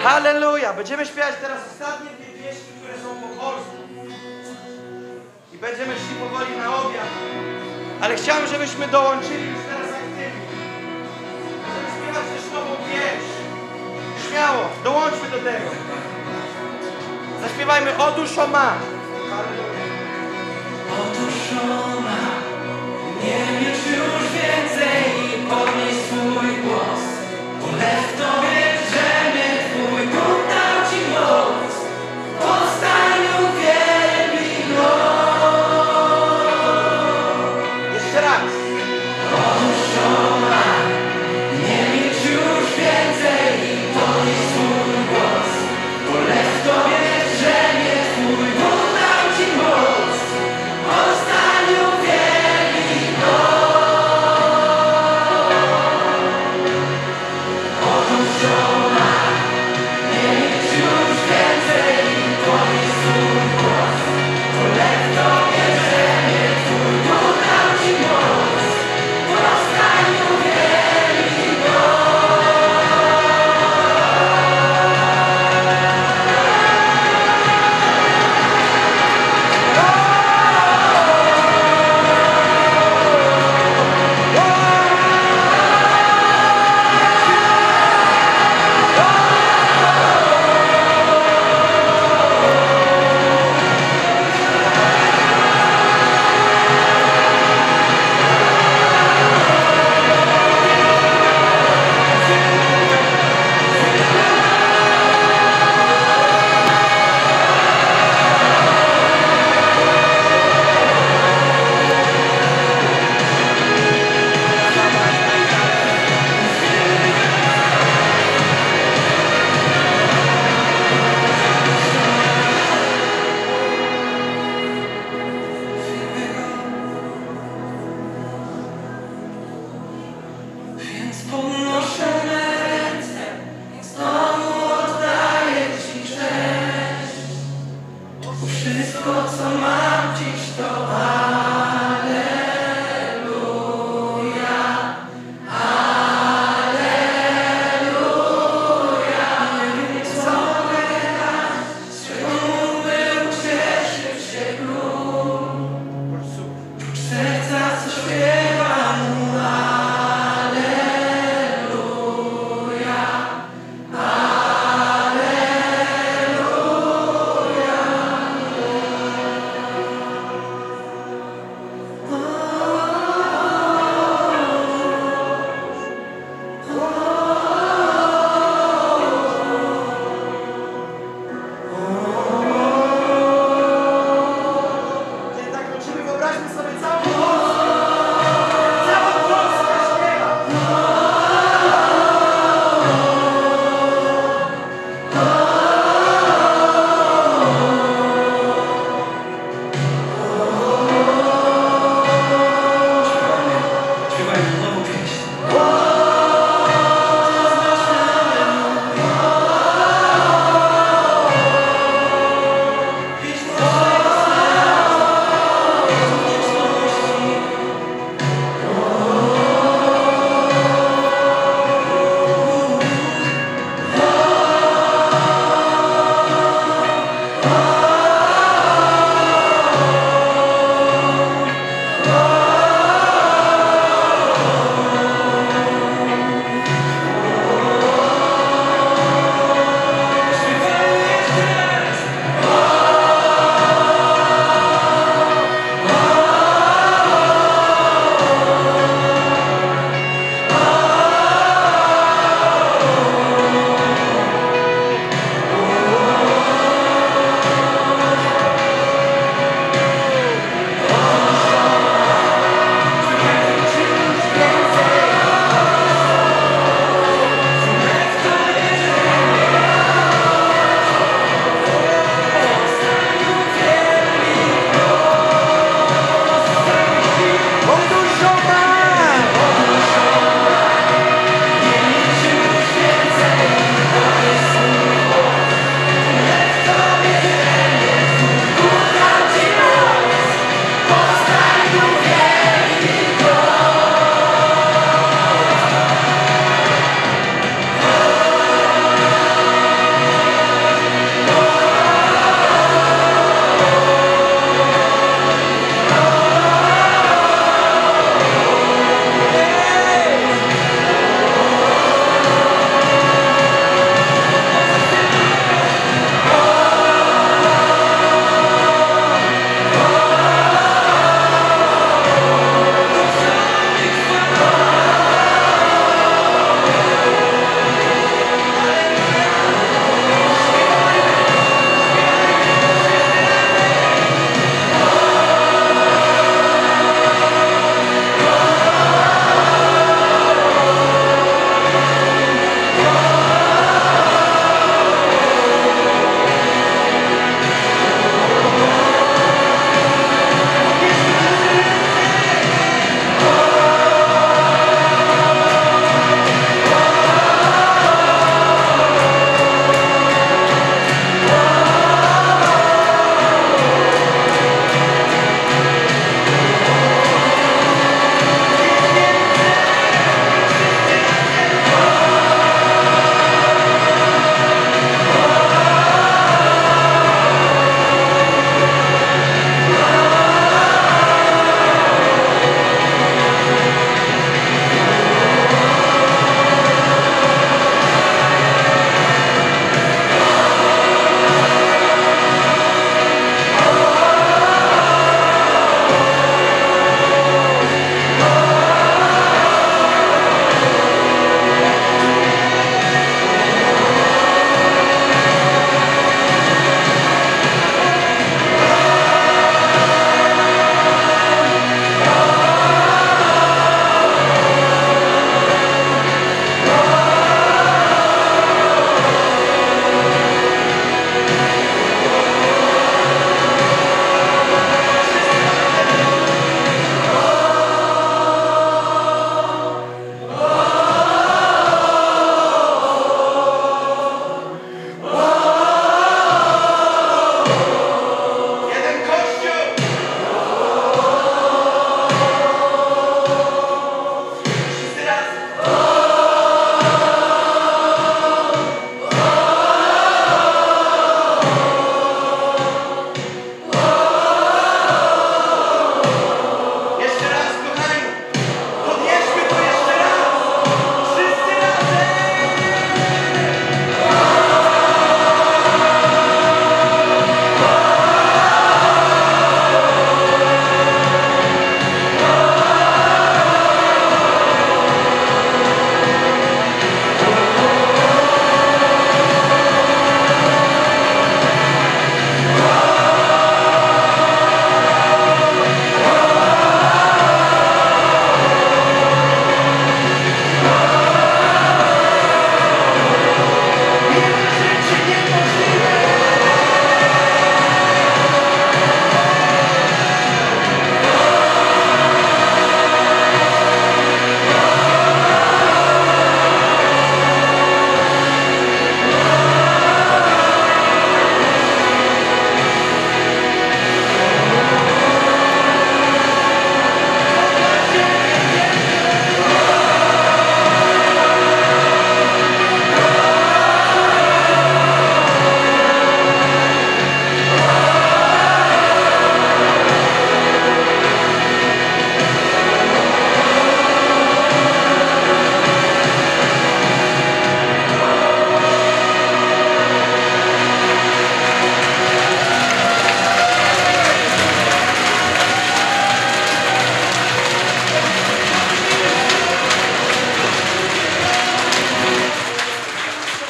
Halleluja! Będziemy śpiewać teraz ostatnie dwie pieśni, które są po polsku. I będziemy szli powoli na obiad. Ale chciałem, żebyśmy dołączyli już teraz aktywnie. Będziemy śpiewać też nową pieśń. Śmiało, dołączmy do tego. Zaśpiewajmy O duszo ma. Halleluja. O duszo ma, nie milcz już więcej i podnieś swój głos. Ulew w Tobie drzemie Twój Bóg dał Ci moc. Powstań, uwielbij Go. Jeszcze raz. O duszo ma, nie milcz już więcej i podnieś swój głos. Ulew w Tobie drzemie Twój Bóg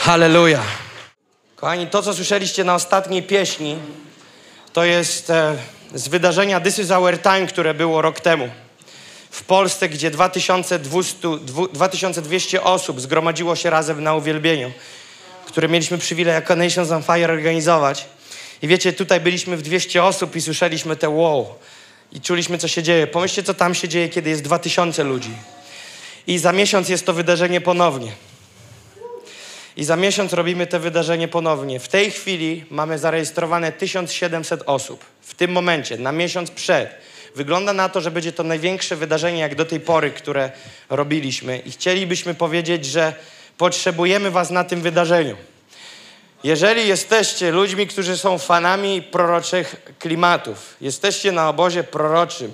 Halleluja. Kochani, to co słyszeliście na ostatniej pieśni, to jest e, z wydarzenia This is our time, które było rok temu. W Polsce, gdzie dwa tysiące dwieście osób zgromadziło się razem na uwielbieniu, które mieliśmy przywilej jako Nations on Fire organizować. I wiecie, tutaj byliśmy w dwieście osób i słyszeliśmy te wow. I czuliśmy, co się dzieje. Pomyślcie, co tam się dzieje, kiedy jest dwa tysiące ludzi. I za miesiąc jest to wydarzenie ponownie. I za miesiąc robimy to wydarzenie ponownie. W tej chwili mamy zarejestrowane tysiąc siedemset osób. W tym momencie, na miesiąc przed. Wygląda na to, że będzie to największe wydarzenie jak do tej pory, które robiliśmy. I chcielibyśmy powiedzieć, że potrzebujemy was na tym wydarzeniu. Jeżeli jesteście ludźmi, którzy są fanami proroczych klimatów, jesteście na obozie proroczym,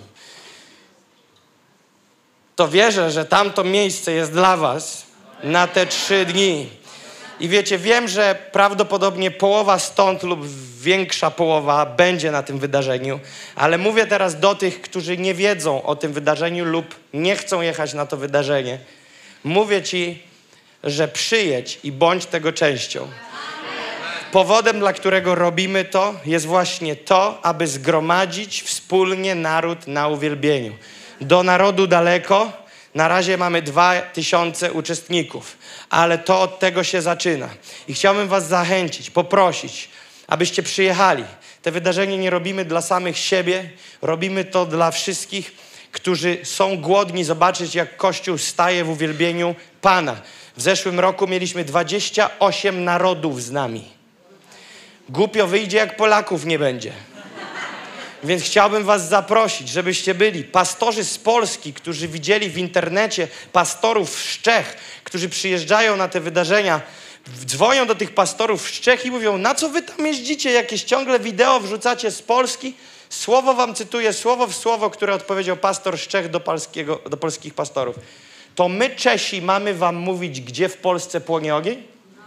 to wierzę, że tamto miejsce jest dla was na te trzy dni. I wiecie, wiem, że prawdopodobnie połowa stąd lub większa połowa będzie na tym wydarzeniu, ale mówię teraz do tych, którzy nie wiedzą o tym wydarzeniu lub nie chcą jechać na to wydarzenie. Mówię ci, że przyjedź i bądź tego częścią. Powodem, dla którego robimy to, jest właśnie to, aby zgromadzić wspólnie naród na uwielbieniu. Do narodu daleko, na razie mamy dwa tysiące uczestników, ale to od tego się zaczyna. I chciałbym was zachęcić, poprosić, abyście przyjechali. Te wydarzenie nie robimy dla samych siebie, robimy to dla wszystkich, którzy są głodni zobaczyć, jak Kościół staje w uwielbieniu Pana. W zeszłym roku mieliśmy dwadzieścia osiem narodów z nami. Głupio wyjdzie, jak Polaków nie będzie. Więc chciałbym was zaprosić, żebyście byli. Pastorzy z Polski, którzy widzieli w internecie pastorów z Czech, którzy przyjeżdżają na te wydarzenia, dzwonią do tych pastorów z Czech i mówią, na co wy tam jeździcie? Jakieś ciągle wideo wrzucacie z Polski? Słowo wam cytuję, słowo w słowo, które odpowiedział pastor z Czech do, polskiego, do polskich pastorów. To my, Czesi, mamy wam mówić, gdzie w Polsce płonie ogień?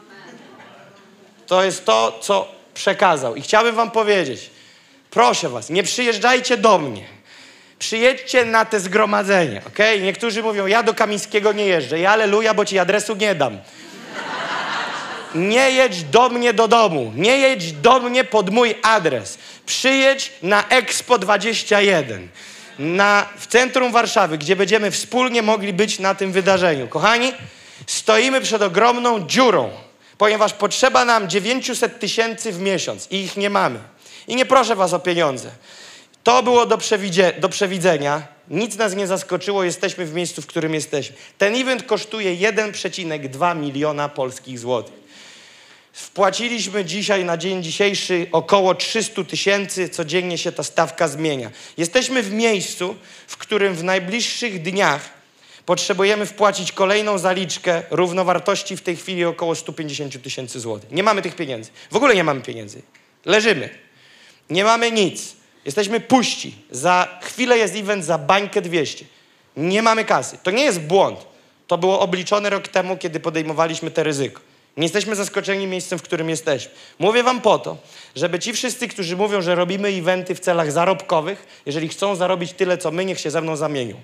To jest to, co przekazał. I chciałbym wam powiedzieć, proszę was, nie przyjeżdżajcie do mnie. Przyjedźcie na te zgromadzenie, okej? Okay? Niektórzy mówią, ja do Kamińskiego nie jeżdżę. Ja aleluja, bo ci adresu nie dam. Nie jedź do mnie do domu. Nie jedź do mnie pod mój adres. Przyjedź na Expo dwadzieścia jeden. Na, w centrum Warszawy, gdzie będziemy wspólnie mogli być na tym wydarzeniu. Kochani, stoimy przed ogromną dziurą, ponieważ potrzeba nam dziewięćset tysięcy w miesiąc i ich nie mamy. I nie proszę was o pieniądze. To było do, przewidzie- do przewidzenia. Nic nas nie zaskoczyło. Jesteśmy w miejscu, w którym jesteśmy. Ten event kosztuje jeden przecinek dwa miliona polskich złotych. Wpłaciliśmy dzisiaj, na dzień dzisiejszy, około trzysta tysięcy. Codziennie się ta stawka zmienia. Jesteśmy w miejscu, w którym w najbliższych dniach potrzebujemy wpłacić kolejną zaliczkę równowartości w tej chwili około sto pięćdziesiąt tysięcy złotych. Nie mamy tych pieniędzy. W ogóle nie mamy pieniędzy. Leżymy. Nie mamy nic. Jesteśmy puści. Za chwilę jest event za bańkę dwieście. Nie mamy kasy. To nie jest błąd. To było obliczone rok temu, kiedy podejmowaliśmy te ryzyko. Nie jesteśmy zaskoczeni miejscem, w którym jesteśmy. Mówię wam po to, żeby ci wszyscy, którzy mówią, że robimy eventy w celach zarobkowych, jeżeli chcą zarobić tyle, co my, niech się ze mną zamienią.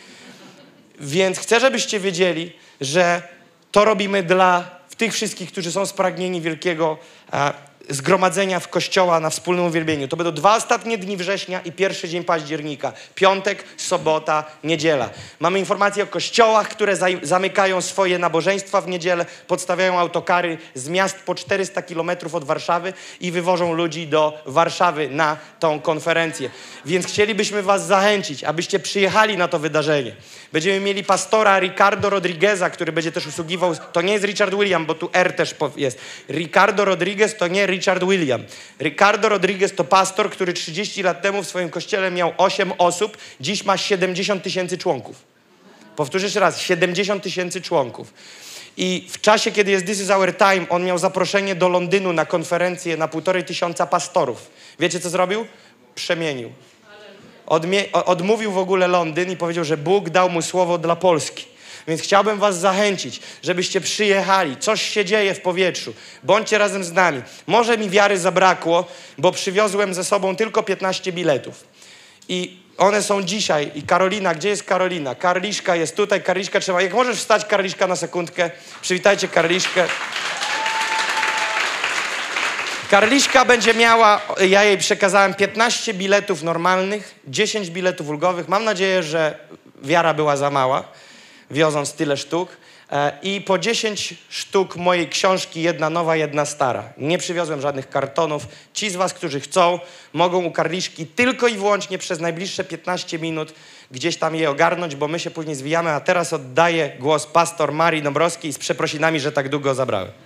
Więc chcę, żebyście wiedzieli, że to robimy dla tych wszystkich, którzy są spragnieni wielkiego a, zgromadzenia w kościoła na wspólnym uwielbieniu. To będą dwa ostatnie dni września i pierwszy dzień października. Piątek, sobota, niedziela. Mamy informacje o kościołach, które zaj- zamykają swoje nabożeństwa w niedzielę, podstawiają autokary z miast po czterysta kilometrów od Warszawy i wywożą ludzi do Warszawy na tą konferencję. Więc chcielibyśmy was zachęcić, abyście przyjechali na to wydarzenie. Będziemy mieli pastora Ricardo Rodrigueza, który będzie też usługiwał. To nie jest Richard William, bo tu R też jest. Ricardo Rodriguez to nie Richard William. Ricardo Rodriguez to pastor, który trzydzieści lat temu w swoim kościele miał osiem osób, dziś ma siedemdziesiąt tysięcy członków. Powtórzę jeszcze raz, siedemdziesiąt tysięcy członków. I w czasie, kiedy jest This is our time, on miał zaproszenie do Londynu na konferencję na półtorej tysiąca pastorów. Wiecie, co zrobił? Przemienił. Odmie- odmówił w ogóle Londyn i powiedział, że Bóg dał mu słowo dla Polski. Więc chciałbym was zachęcić, żebyście przyjechali. Coś się dzieje w powietrzu. Bądźcie razem z nami. Może mi wiary zabrakło, bo przywiozłem ze sobą tylko piętnaście biletów. I one są dzisiaj. I Karolina, gdzie jest Karolina? Karliszka jest tutaj. Karliszka trzeba. Jak możesz wstać, Karliszka, na sekundkę. Przywitajcie Karliszkę. Karliszka będzie miała, ja jej przekazałem piętnaście biletów normalnych, dziesięć biletów ulgowych. Mam nadzieję, że wiara była za mała, wioząc tyle sztuk. E, I po dziesięć sztuk mojej książki, jedna nowa, jedna stara. Nie przywiozłem żadnych kartonów. Ci z was, którzy chcą, mogą u Karliszki tylko i wyłącznie przez najbliższe piętnaście minut gdzieś tam je ogarnąć, bo my się później zwijamy. A teraz oddaję głos pastor Marii Dąbrowskiej z przeprosinami, że tak długo zabrałem.